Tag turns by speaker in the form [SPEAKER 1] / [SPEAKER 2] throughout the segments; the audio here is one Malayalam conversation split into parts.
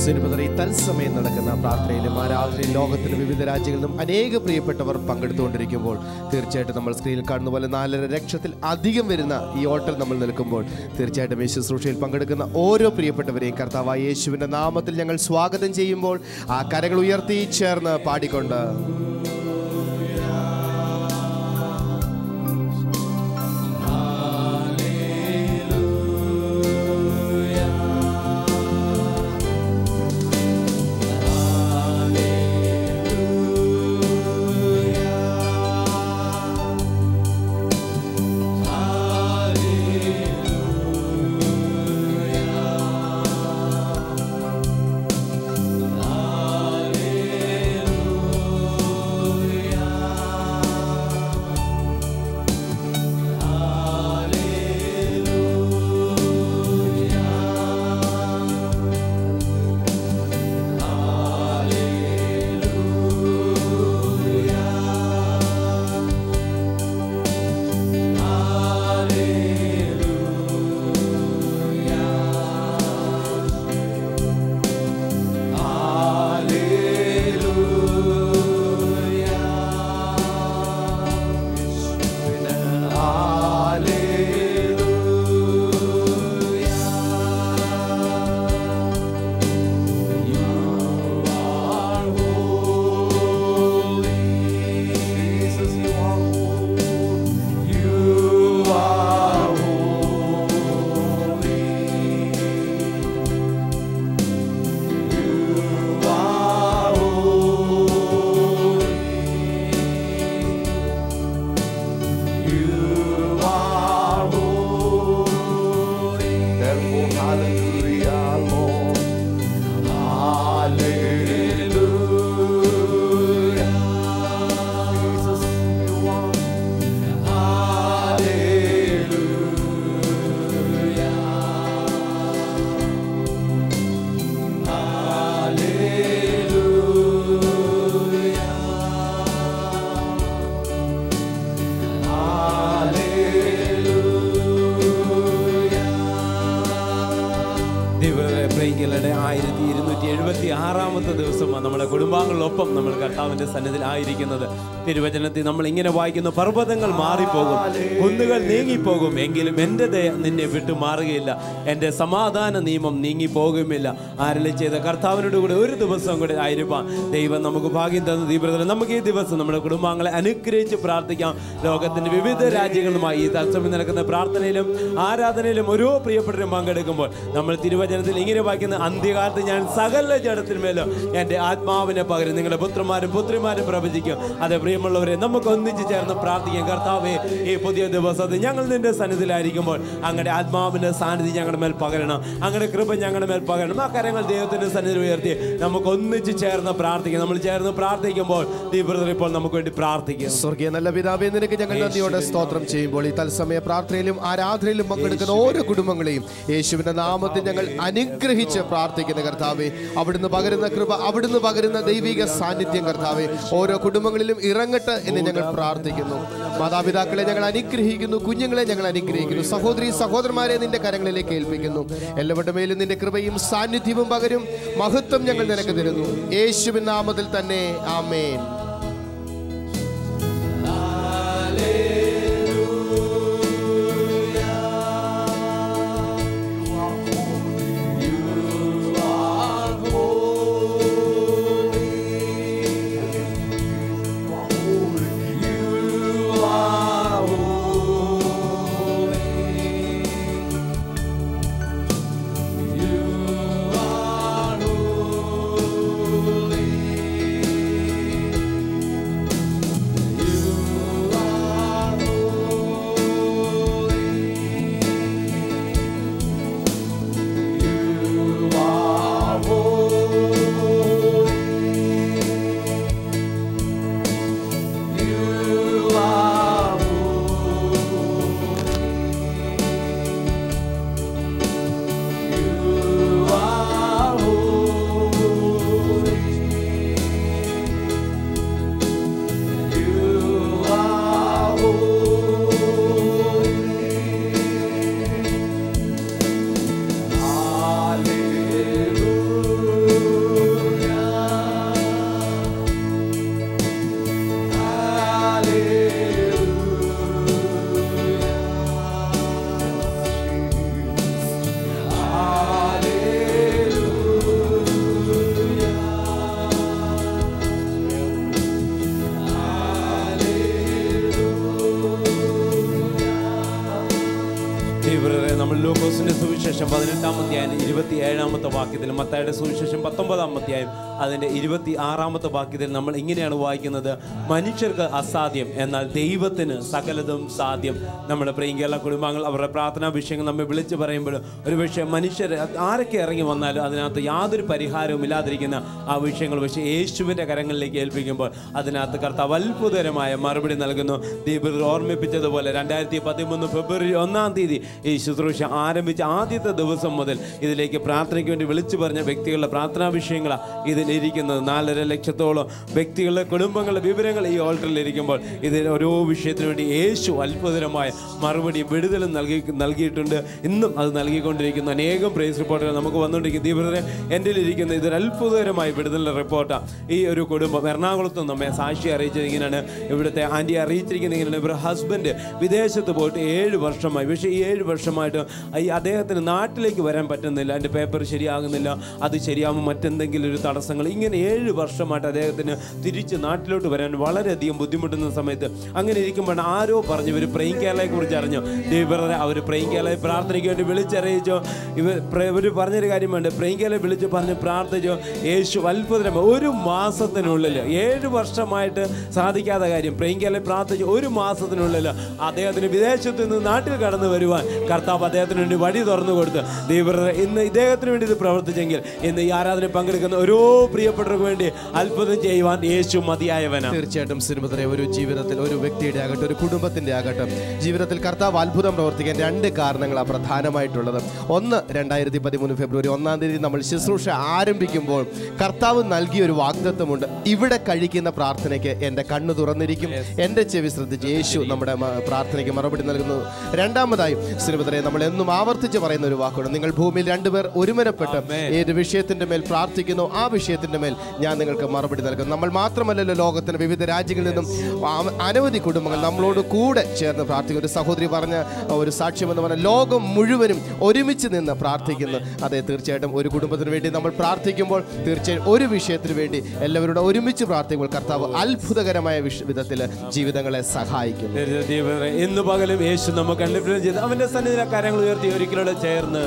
[SPEAKER 1] ഈ തത്സമയം നടക്കുന്ന പ്രാർത്ഥനയിലും ആരാധനയിലും ലോകത്തിലെ വിവിധ രാജ്യങ്ങളിൽ നിന്നും അനേക പ്രിയപ്പെട്ടവർ പങ്കെടുത്തുകൊണ്ടിരിക്കുമ്പോൾ തീർച്ചയായിട്ടും നമ്മൾ സ്ക്രീനിൽ കാണുന്ന പോലെ 4.5 ലക്ഷത്തിൽ അധികം വരുന്ന ഈ ഓട്ടൽ നമ്മൾ നിൽക്കുമ്പോൾ തീർച്ചയായിട്ടും ഈ ശുശ്രൂഷയിൽ പങ്കെടുക്കുന്ന ഓരോ പ്രിയപ്പെട്ടവരെയും കർത്താവായ യേശുവിൻ്റെ നാമത്തിൽ ഞങ്ങൾ സ്വാഗതം ചെയ്യുമ്പോൾ ആ കരങ്ങൾ ഉയർത്തി ചേർന്ന് പാടിക്കൊണ്ട്
[SPEAKER 2] പ്രേംകിരളയുടെ 1276ാമത്തെ ദിവസമാണ് നമ്മുടെ കുടുംബാംഗങ്ങളൊപ്പം നമ്മൾ കർത്താവിൻ്റെ സന്നിധിയിൽ ആയിരിക്കുന്നത്. തിരുവചനത്തിൽ നമ്മൾ ഇങ്ങനെ വായിക്കുന്നു, പർവ്വതങ്ങൾ മാറിപ്പോകും, കുന്നുകൾ നീങ്ങിപ്പോകും, എങ്കിലും എൻ്റെ ദയ നിന്നെ വിട്ടു മാറുകയില്ല, എൻ്റെ സമാധാന നിയമം നീങ്ങിപ്പോകുമില്ല. ആരെല്ലാം ചെയ്ത കർത്താവിനോട് കൂടെ ഒരു ദിവസം കൂടെ ആയിരിക്കാം ദൈവം നമുക്ക് ഭാഗ്യം തന്നത്. ഈ ബ്രദർ നമുക്ക് ഈ ദിവസം നമ്മുടെ കുടുംബാംഗങ്ങളെ അനുഗ്രഹിച്ച് പ്രാർത്ഥിക്കാം. ലോകത്തിൻ്റെ വിവിധ രാജ്യങ്ങളുമായി ഈ തത്സമയം നടക്കുന്ന പ്രാർത്ഥനയിലും ആരാധനയിലും ഓരോ പ്രിയപ്പെട്ടവരും പങ്കെടുക്കുമ്പോൾ നമ്മൾ തിരുവചനത്തിൽ ഇങ്ങനെ വായിക്കുന്ന, അന്ത്യകാലത്ത് ഞാൻ സകല ജഡത്തിന്മേലും എൻ്റെ ആത്മാവിനെ പകരം നിങ്ങളുടെ പുത്രന്മാരും പുത്രിമാരും പ്രവചിക്കും. അതെ പ്രിയമുള്ളവരെ, നമുക്ക് ഒന്നിച്ച് ചേർന്ന് പ്രാർത്ഥിക്കാം. കർത്താവേ, ഈ പുതിയ ദിവസത്തിൽ ഞങ്ങൾ നിന്റെ സന്നിധിയിലായിരിക്കുമ്പോൾ അങ്ങയുടെ ആത്മാവിൻ്റെ സാന്നിധ്യം ഞങ്ങളുടെ മേൽ പകരണം, അങ്ങയുടെ കൃപ ഞങ്ങളുടെ മേൽ പകരണം. ആ കരങ്ങൾ ദൈവത്തിൻ്റെ സന്നിധിയിൽ ഉയർത്തി നമുക്ക് ഒന്നിച്ച് ചേർന്ന് പ്രാർത്ഥിക്കാം. നമ്മൾ ചേർന്ന് പ്രാർത്ഥിക്കുമ്പോൾ ഈ ബ്രദർ ഇപ്പോൾ നമുക്ക് വേണ്ടി പ്രാർത്ഥിക്കും.
[SPEAKER 1] സ്വർഗീയ നല്ല പിതാവേ, നിനക്ക് ഞങ്ങൾ നന്ദിയോടെ സ്തോത്രം ചെയ്യുമ്പോൾ ഈ തത്സമയ പ്രാർത്ഥനയിലും ആരാധനയിലും പങ്കെടുക്കുന്ന ഓരോ കുടുംബങ്ങളെയും യേശുവിന്റെ നാമത്തിൽ ഞങ്ങൾ അനുഗ്രഹിച്ച് പ്രാർത്ഥിക്കുന്ന കർത്താവേ, അവിടുന്ന് പകരുന്ന കൃപ, അവിടുന്ന് പകരുന്ന ദൈവിക സാന്നിധ്യം കർത്താവേ ഓരോ കുടുംബങ്ങളിലും ഇറങ്ങട്ടെ എന്ന് ഞങ്ങൾ പ്രാർത്ഥിക്കുന്നു. മാതാപിതാക്കളെ ഞങ്ങൾ അനുഗ്രഹിക്കുന്നു, കുഞ്ഞുങ്ങളെ ഞങ്ങൾ അനുഗ്രഹിക്കുന്നു, സഹോദരി സഹോദരന്മാരെ നിന്റെ കരങ്ങളിലേക്ക് ഏൽപ്പിക്കുന്നു. എല്ലാവരുടെ മേലും നിന്റെ കൃപയും സാന്നിധ്യവും പകരും. മഹത്വം ഞങ്ങൾ നിനക്ക് തരുന്നു, യേശുവിൻ നാമത്തിൽ തന്നെ, ആമേൻ.
[SPEAKER 2] അതിൻ്റെ 27-ാമത്തെ വാക്യത്തിൽ, മത്തായിയുടെ സുവിശേഷം 19-ാം അധ്യായം അതിൻ്റെ 26-ാമത്തെ വാക്യത്തിൽ നമ്മൾ ഇങ്ങനെയാണ് വായിക്കുന്നത്: മനുഷ്യർക്ക് അസാധ്യം, എന്നാൽ ദൈവത്തിന് സകലതും സാധ്യം. നമ്മുടെ പ്രിയങ്കേരള കുടുംബാംഗങ്ങൾ അവരുടെ പ്രാർത്ഥനാ വിഷയങ്ങൾ നമ്മെ വിളിച്ചു പറയുമ്പോൾ ഒരുപക്ഷെ മനുഷ്യർ ആരൊക്കെ ഇറങ്ങി വന്നാലും അതിനകത്ത് യാതൊരു പരിഹാരവും ഇല്ലാതിരിക്കുന്ന ആ വിഷയങ്ങൾ പക്ഷേ യേശുവിൻ്റെ കരങ്ങളിലേക്ക് ഏൽപ്പിക്കുമ്പോൾ അതിനകത്ത് കർത്താവ് അത്ഭുതകരമായ മറുപടി നൽകുന്നു. ദീപർ ഓർമ്മിപ്പിച്ചതുപോലെ 2013 ഫെബ്രുവരി 1-ാം തീയതി ഈ ശുശ്രൂഷ ആരംഭിച്ച ആദ്യത്തെ ദിവസം മുതൽ ഇതിലേക്ക് പ്രാർത്ഥനയ്ക്ക് വേണ്ടി വിളിച്ചു പറഞ്ഞ വ്യക്തികളുടെ പ്രാർത്ഥനാ വിഷയങ്ങളാണ് ഇതിലിരിക്കുന്നത്. 4.5 ലക്ഷത്തോളം വ്യക്തികളുടെ കുടുംബങ്ങളുടെ വിവരങ്ങൾ ഈ ഓൾട്ടറിൽ ഇരിക്കുമ്പോൾ ഇതിൽ ഓരോ വിഷയത്തിനു വേണ്ടി യേശു അത്ഭുതകരമായ മറുപടി വിടുതലും നൽകിയിട്ടുണ്ട്. ഇന്നും അത് നൽകിക്കൊണ്ടിരിക്കുന്നു. അനേകം പ്രൈസ് റിപ്പോർട്ടുകൾ നമുക്ക് വന്നുകൊണ്ടിരിക്കും. ദീപരെ എൻ്റെ ഇരിക്കുന്ന ഇതൊരു അത്ഭുതകരമായ വിടുതലിൻ്റെ റിപ്പോർട്ടാണ്. ഈ ഒരു കുടുംബം എറണാകുളത്ത് നമ്മെ സാക്ഷി അറിയിച്ചത് ഇങ്ങനെയാണ്. ഇവിടുത്തെ ആൻറ്റി അറിയിച്ചിരിക്കുന്നത് ഇങ്ങനെയാണ്: ഇവരുടെ ഹസ്ബൻഡ് വിദേശത്ത് പോയിട്ട് 7 വർഷമായി. പക്ഷേ ഈ 7 വർഷമായിട്ട് അദ്ദേഹത്തിന് നാട്ടിലേക്ക് വരാൻ പറ്റുന്നില്ല. എൻ്റെ പേപ്പർ ശരിയാകുന്നില്ല, അത് ശരിയാകുമ്പോൾ മറ്റെന്തെങ്കിലും ഒരു തടസ്സങ്ങൾ, ഇങ്ങനെ 7 വർഷമായിട്ട് അദ്ദേഹത്തിന് തിരിച്ച് നാട്ടിലോട്ട് വരാൻ വളരെയധികം ബുദ്ധിമുട്ടുന്ന സമയത്ത് അങ്ങനെ ഇരിക്കുമ്പോൾ ആരോ പറഞ്ഞു ഇവർ പ്രേയിങ് കേരളയെ കുറിച്ച് അറിഞ്ഞു. ദൈവരെ അവർ പ്രേയിങ് കേരളയെ പ്രാർത്ഥനയ്ക്ക് വേണ്ടി വിളിച്ചറിയിച്ചോ. ഇവർ പറഞ്ഞൊരു കാര്യമുണ്ട്, പ്രേയിങ് കേരളയെ വിളിച്ച് പറഞ്ഞ് പ്രാർത്ഥിച്ചോ. യേശു അത്ഭുതം 1 മാസത്തിനുള്ളിൽ, 7 വർഷമായിട്ട് സാധിക്കാത്ത കാര്യം പ്രേയിങ് കേരളയെ പ്രാർത്ഥിച്ചു 1 മാസത്തിനുള്ളിൽ അദ്ദേഹത്തിന് വിദേശത്ത് നിന്ന് നാട്ടിൽ കടന്നു വരുവാൻ കർത്താവ് അദ്ദേഹത്തിന് വേണ്ടി വഴി തുറന്നു കൊടുത്ത്. ദൈവരെ ഇന്ന് ഇദ്ദേഹത്തിന് വേണ്ടി ഇത് പ്രവർത്തിച്ചെങ്കിൽ ഇന്ന് ഈ ആരാധന പങ്കെടുക്കുന്ന ഓരോ പ്രിയപ്പെട്ടവർക്ക് വേണ്ടി അത്ഭുതം ചെയ്യുവാൻ യേശു മതിയായവനാണ്.
[SPEAKER 1] തീർച്ചയായിട്ടും സിനിമത്തിലെ ഒരു ജീവിതത്തിൽ, ഒരു വ്യക്തിയുടെ ആകട്ടെ, ഒരു കുടുംബത്തിന്റെ ആകട്ടെ, ജീവിതത്തിൽ കർത്താവ് അത്ഭുതം പ്രവർത്തിക്കാൻ 2 കാരണങ്ങളാണ് പ്രധാനമായിട്ടുള്ളത്. ഒന്ന്, 2013 ഫെബ്രുവരി 1-ാം തീയതി നമ്മൾ ശുശ്രൂഷ ആരംഭിക്കുമ്പോൾ കർത്താവ് നൽകിയ ഒരു വാഗ്ദത്തമുണ്ട്: ഇവിടെ കഴിക്കുന്ന പ്രാർത്ഥനയ്ക്ക് എൻ്റെ കണ്ണ് തുറന്നിരിക്കും, എൻ്റെ ചെവി ശ്രദ്ധിച്ച് യേശു നമ്മുടെ പ്രാർത്ഥനയ്ക്ക് മറുപടി നൽകുന്നു. രണ്ടാമതായി സിനിമത്തിലെ നമ്മൾ എന്നും ആവർത്തിച്ച് പറയുന്ന ഒരു വാക്കുണ്ട്: നിങ്ങൾ ഭൂമിയിൽ 2 പേർ ഒരുമനപ്പെട്ട് ഏത് വിഷയത്തിന്റെ മേൽ പ്രാർത്ഥിക്കുന്നു ആ വിഷയത്തിന്റെ മേൽ ഞാൻ നിങ്ങൾക്ക് മറുപടി നൽകും. നമ്മൾ മാത്രമല്ലല്ലോ, ലോകത്തിന്റെ വിവിധ രാജ്യങ്ങളിൽ നിന്നും അനവധി കുടുംബങ്ങൾ നമ്മളോട് കൂടെ ചേർന്ന് പ്രാർത്ഥിക്കും. ഒരു സഹോദരി പറഞ്ഞ ഒരു സാക്ഷ്യം എന്ന് പറഞ്ഞാൽ ലോകം മുഴുവനും ഒരുമിച്ച് നിന്ന് പ്രാർത്ഥിക്കുന്നു. അതെ, തീർച്ചയായിട്ടും ഒരു കുടുംബത്തിന് വേണ്ടി നമ്മൾ പ്രാർത്ഥിക്കുമ്പോൾ തീർച്ചയായും ഒരു വിഷയത്തിന് വേണ്ടി എല്ലാവരോടും ഒരുമിച്ച് പ്രാർത്ഥിക്കുമ്പോൾ കർത്താവ് അത്ഭുതകരമായ വിധത്തിൽ ജീവിതങ്ങളെ സഹായിക്കും.
[SPEAKER 2] ഇന്ന് പകലും യേശു നമുക്ക് അത്ഭുതം ചെയ്ത് അവന്റെ സന്നിധിയിലെ കാര്യങ്ങൾ ഉയർത്തി ഒരിക്കലൂടെ ചേർന്ന്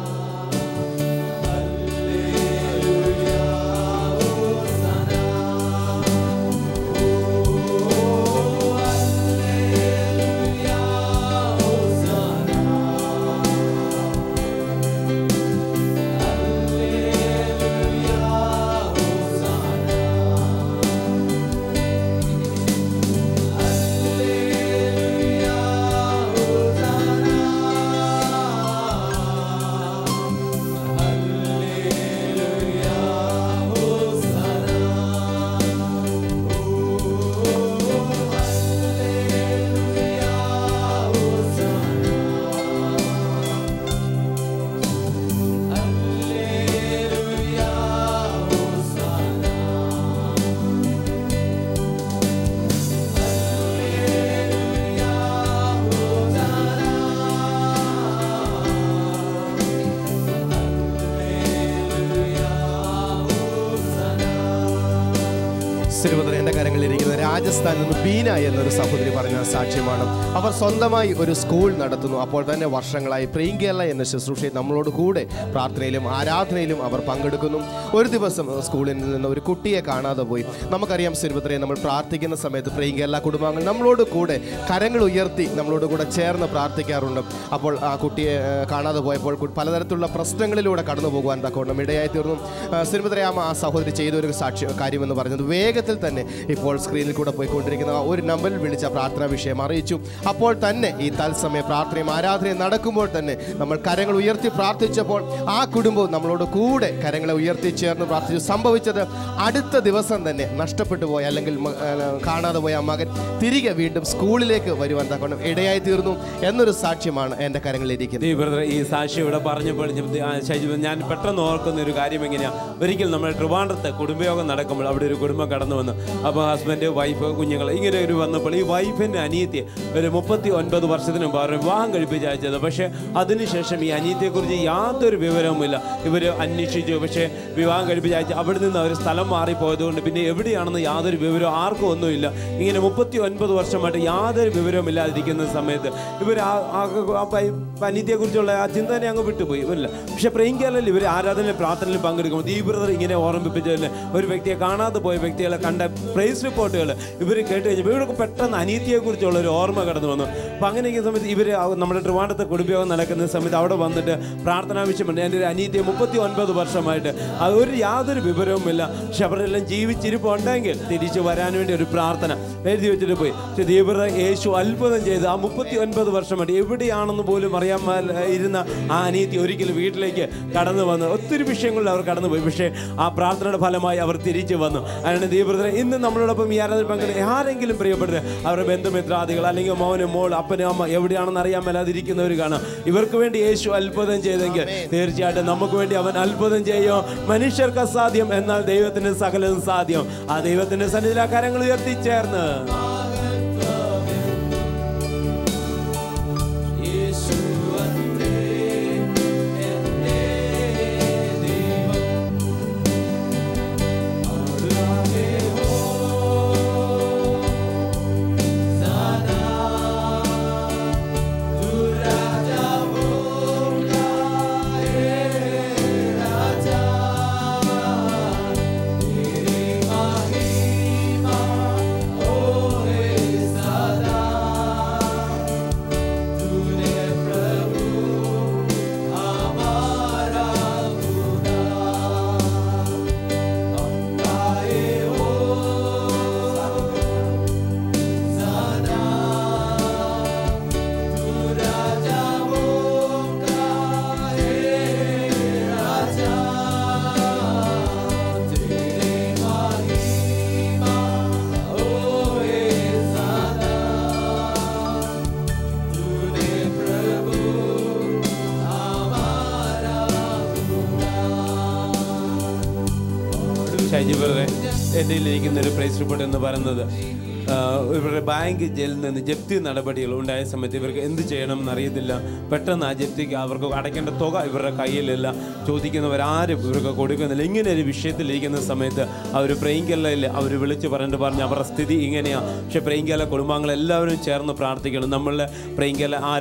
[SPEAKER 1] എൻ്റെ കാര്യങ്ങളിലിരിക്കുന്ന രാജസ്ഥാനിൽ നിന്ന് ബീന എന്നൊരു സഹോദരി പറഞ്ഞ സാക്ഷ്യമാണ്. അവർ സ്വന്തമായി ഒരു സ്കൂൾ നടത്തുന്നു. അപ്പോൾ തന്നെ വർഷങ്ങളായി പ്രേയിങ് കേരള എന്ന ശുശ്രൂഷയിൽ നമ്മളോട് കൂടെ പ്രാർത്ഥനയിലും ആരാധനയിലും അവർ പങ്കെടുക്കുന്നു. ഒരു ദിവസം സ്കൂളിൽ നിന്ന് ഒരു കുട്ടിയെ കാണാതെ പോയി. നമുക്കറിയാം സിനിമത്രയെ നമ്മൾ പ്രാർത്ഥിക്കുന്ന സമയത്ത് പ്രേയിങ് കേരള കുടുംബാംഗങ്ങൾ നമ്മളോട് കൂടെ കരങ്ങൾ ഉയർത്തി നമ്മളോട് കൂടെ ചേർന്ന് പ്രാർത്ഥിക്കാറുണ്ട്. അപ്പോൾ ആ കുട്ടിയെ കാണാതെ പോയപ്പോൾ പലതരത്തിലുള്ള പ്രശ്നങ്ങളിലൂടെ കടന്നു പോകുവാൻ തക്കവണ്ണം ഇടയായി തീർന്നു. സിനിമത്രയാമ ആ സഹോദരി ചെയ്തൊരു കാര്യമെന്ന് പറഞ്ഞത് വേഗത്തിൽ തന്നെ ഇപ്പോൾ സ്ക്രീനിൽ കൂടെ പോയിക്കൊണ്ടിരിക്കുന്ന ഒരു നമ്പറിൽ വിളിച്ച പ്രാർത്ഥനാ വിഷയം അറിയിച്ചു. അപ്പോൾ തന്നെ ഈ തത്സമയ പ്രാർത്ഥനയും ആരാധനയും നടക്കുമ്പോൾ തന്നെ നമ്മൾ കരങ്ങൾ ഉയർത്തി പ്രാർത്ഥിച്ചപ്പോൾ ആ കുടുംബവും നമ്മളോട് കൂടെ കരങ്ങളെ ഉയർത്തി ചേർന്ന് പ്രാർത്ഥിച്ചു. സംഭവിച്ചത് അടുത്ത ദിവസം തന്നെ നഷ്ടപ്പെട്ടു പോയ അല്ലെങ്കിൽ കാണാതെ പോയ ആ മകൻ തിരികെ വീണ്ടും സ്കൂളിലേക്ക് വരുവാൻ തക്കണം ഇടയായി തീർന്നു എന്നൊരു സാക്ഷ്യമാണ് എൻ്റെ കരങ്ങളിലിരിക്കുന്നത്.
[SPEAKER 2] ഈ സാക്ഷ്യം ഇവിടെ പറഞ്ഞപ്പോൾ ഞാൻ പെട്ടെന്ന് ഓർക്കുന്ന ഒരു കാര്യം എങ്ങനെയാണ്, ഒരിക്കൽ നമ്മൾ ട്രിവാൻഡ്രത്ത് കുടുംബയോഗം നടക്കുമ്പോൾ അവിടെ ഒരു കുടുംബം കടന്നു വന്നു. അപ്പോൾ ഹസ്ബൻഡ് വൈഫ്, കുഞ്ഞുങ്ങൾ ഇങ്ങനെ ഒരു വന്നപ്പോൾ ഈ വൈഫിൻ്റെ അനിയത്തിയെ ഒരു 39 വർഷത്തിന് മുമ്പ് അവർ വിവാഹം കഴിപ്പിച്ച് അയച്ചത്. പക്ഷേ അതിനുശേഷം ഈ അനിയത്തിയെക്കുറിച്ച് യാതൊരു വിവരവുമില്ല. ഇവർ അന്വേഷിച്ചു, പക്ഷേ വിവാഹം കഴിപ്പിച്ച് അയച്ച് അവിടെ നിന്ന് അവർ സ്ഥലം മാറിപ്പോയതുകൊണ്ട് പിന്നെ എവിടെയാണെന്ന് യാതൊരു വിവരവും ആർക്കും ഒന്നുമില്ല. ഇങ്ങനെ 39 വർഷമായിട്ട് യാതൊരു വിവരവുമില്ലാതിരിക്കുന്ന സമയത്ത് ഇവർ അനിയത്തിയെക്കുറിച്ചുള്ള ആ ചിന്തനെ അങ്ങ് വിട്ടുപോയി ഇല്ല. പക്ഷേ പ്രേയിങ് കേരളയിൽ ഇവർ ആരാധനയിലും പ്രാർത്ഥനയിലും പങ്കെടുക്കുമ്പോൾ ഈ ബ്രദർ ഇങ്ങനെ ഓർമ്മിപ്പിച്ചതല്ലേ, ഒരു വ്യക്തിയെ കാണാതെ പോയ വ്യക്തികളെ കണ്ട പ്രൈസ് റിപ്പോർട്ടുകൾ ഇവർ കേട്ട് കഴിഞ്ഞപ്പോൾ ഇവർക്ക് പെട്ടെന്ന് അനീതിയെക്കുറിച്ചുള്ള ഒരു ഓർമ്മ കടന്നു വന്നു. അപ്പോൾ അങ്ങനെ ഈ സമയത്ത് ഇവർ നമ്മുടെ ട്രിവാൻഡ്രത്തെ കുടുംബയോഗം നടക്കുന്ന സമയത്ത് അവിടെ വന്നിട്ട് പ്രാർത്ഥനാവശ്യമുണ്ട്. എൻ്റെ ഒരു അനീതിയെ 39 വർഷമായിട്ട് ഒരു യാതൊരു വിവരവുമില്ല. പക്ഷെ അവരെല്ലാം ജീവിച്ചിരിപ്പുണ്ടെങ്കിൽ തിരിച്ചു വരാൻ വേണ്ടി ഒരു പ്രാർത്ഥന എഴുതി വെച്ചിട്ട് പോയി. പക്ഷേ ദൈവ യേശു അത്ഭുതം ചെയ്ത് ആ 39 വർഷമായിട്ട് എവിടെയാണെന്ന് പോലും അറിയാൻ ഇരുന്ന ആ അനീതി ഒരിക്കലും വീട്ടിലേക്ക് കടന്നു വന്നു. ഒത്തിരി വിഷയങ്ങളിൽ അവർ കടന്നുപോയി. പക്ഷേ ആ പ്രാർത്ഥനയുടെ ഫലമായി അവർ തിരിച്ചു വന്നു. അതിനാണ് ദൈവബ്രദറെ ഇന്ന് നമ്മളോടൊപ്പം ഈ ആരാധന പങ്കെടുക്കുക ആരെങ്കിലും പ്രിയപ്പെട്ടത് അവരുടെ ബന്ധുമിത്രാദികൾ അല്ലെങ്കിൽ മോനും മോൾ അപ്പനും അമ്മ എവിടെയാണെന്ന് അറിയാൻ മേലാതിരിക്കുന്നവർ കാണാം. ഇവർക്ക് വേണ്ടി യേശു അത്ഭുതം ചെയ്തെങ്കിൽ തീർച്ചയായിട്ടും നമുക്ക് വേണ്ടി അവൻ അത്ഭുതം ചെയ്യും. മനുഷ്യർക്ക് അസാധ്യം, എന്നാൽ ദൈവത്തിന് സകലതും സാധ്യം. ആ ദൈവത്തിന്റെ സന്നിധിയിൽ ആ കരങ്ങൾ ഉയർത്തിച്ചേർന്ന് എൻ്റെ ഇരിക്കുന്നൊരു പ്രൈസ് റിപ്പോർട്ട് എന്ന് പറയുന്നത് ഇവരുടെ ബാങ്ക് ജയിലിൽ നിന്ന് ജപ്തി നടപടികൾ ഉണ്ടായ സമയത്ത് ഇവർക്ക് എന്ത് ചെയ്യണം എന്നറിയത്തില്ല. പെട്ടെന്ന് ആ ജപ്തിക്ക് അവർക്ക് അടയ്ക്കേണ്ട തുക ഇവരുടെ കയ്യിലില്ല, ചോദിക്കുന്നവരാരും ഇവർക്ക് കൊടുക്കുന്നില്ല. ഇങ്ങനെ ഒരു വിഷയത്തിലിരിക്കുന്ന സമയത്ത് അവർ പ്രേയിങ് കേരളയിൽ അവർ വിളിച്ച് പറഞ്ഞു അവരുടെ സ്ഥിതി ഇങ്ങനെയാണ്. പക്ഷേ പ്രേയിങ് കേരള കുടുംബാംഗങ്ങളെല്ലാവരും ചേർന്ന് പ്രാർത്ഥിക്കണം. നമ്മളുടെ പ്രേയിങ് കേരള ആ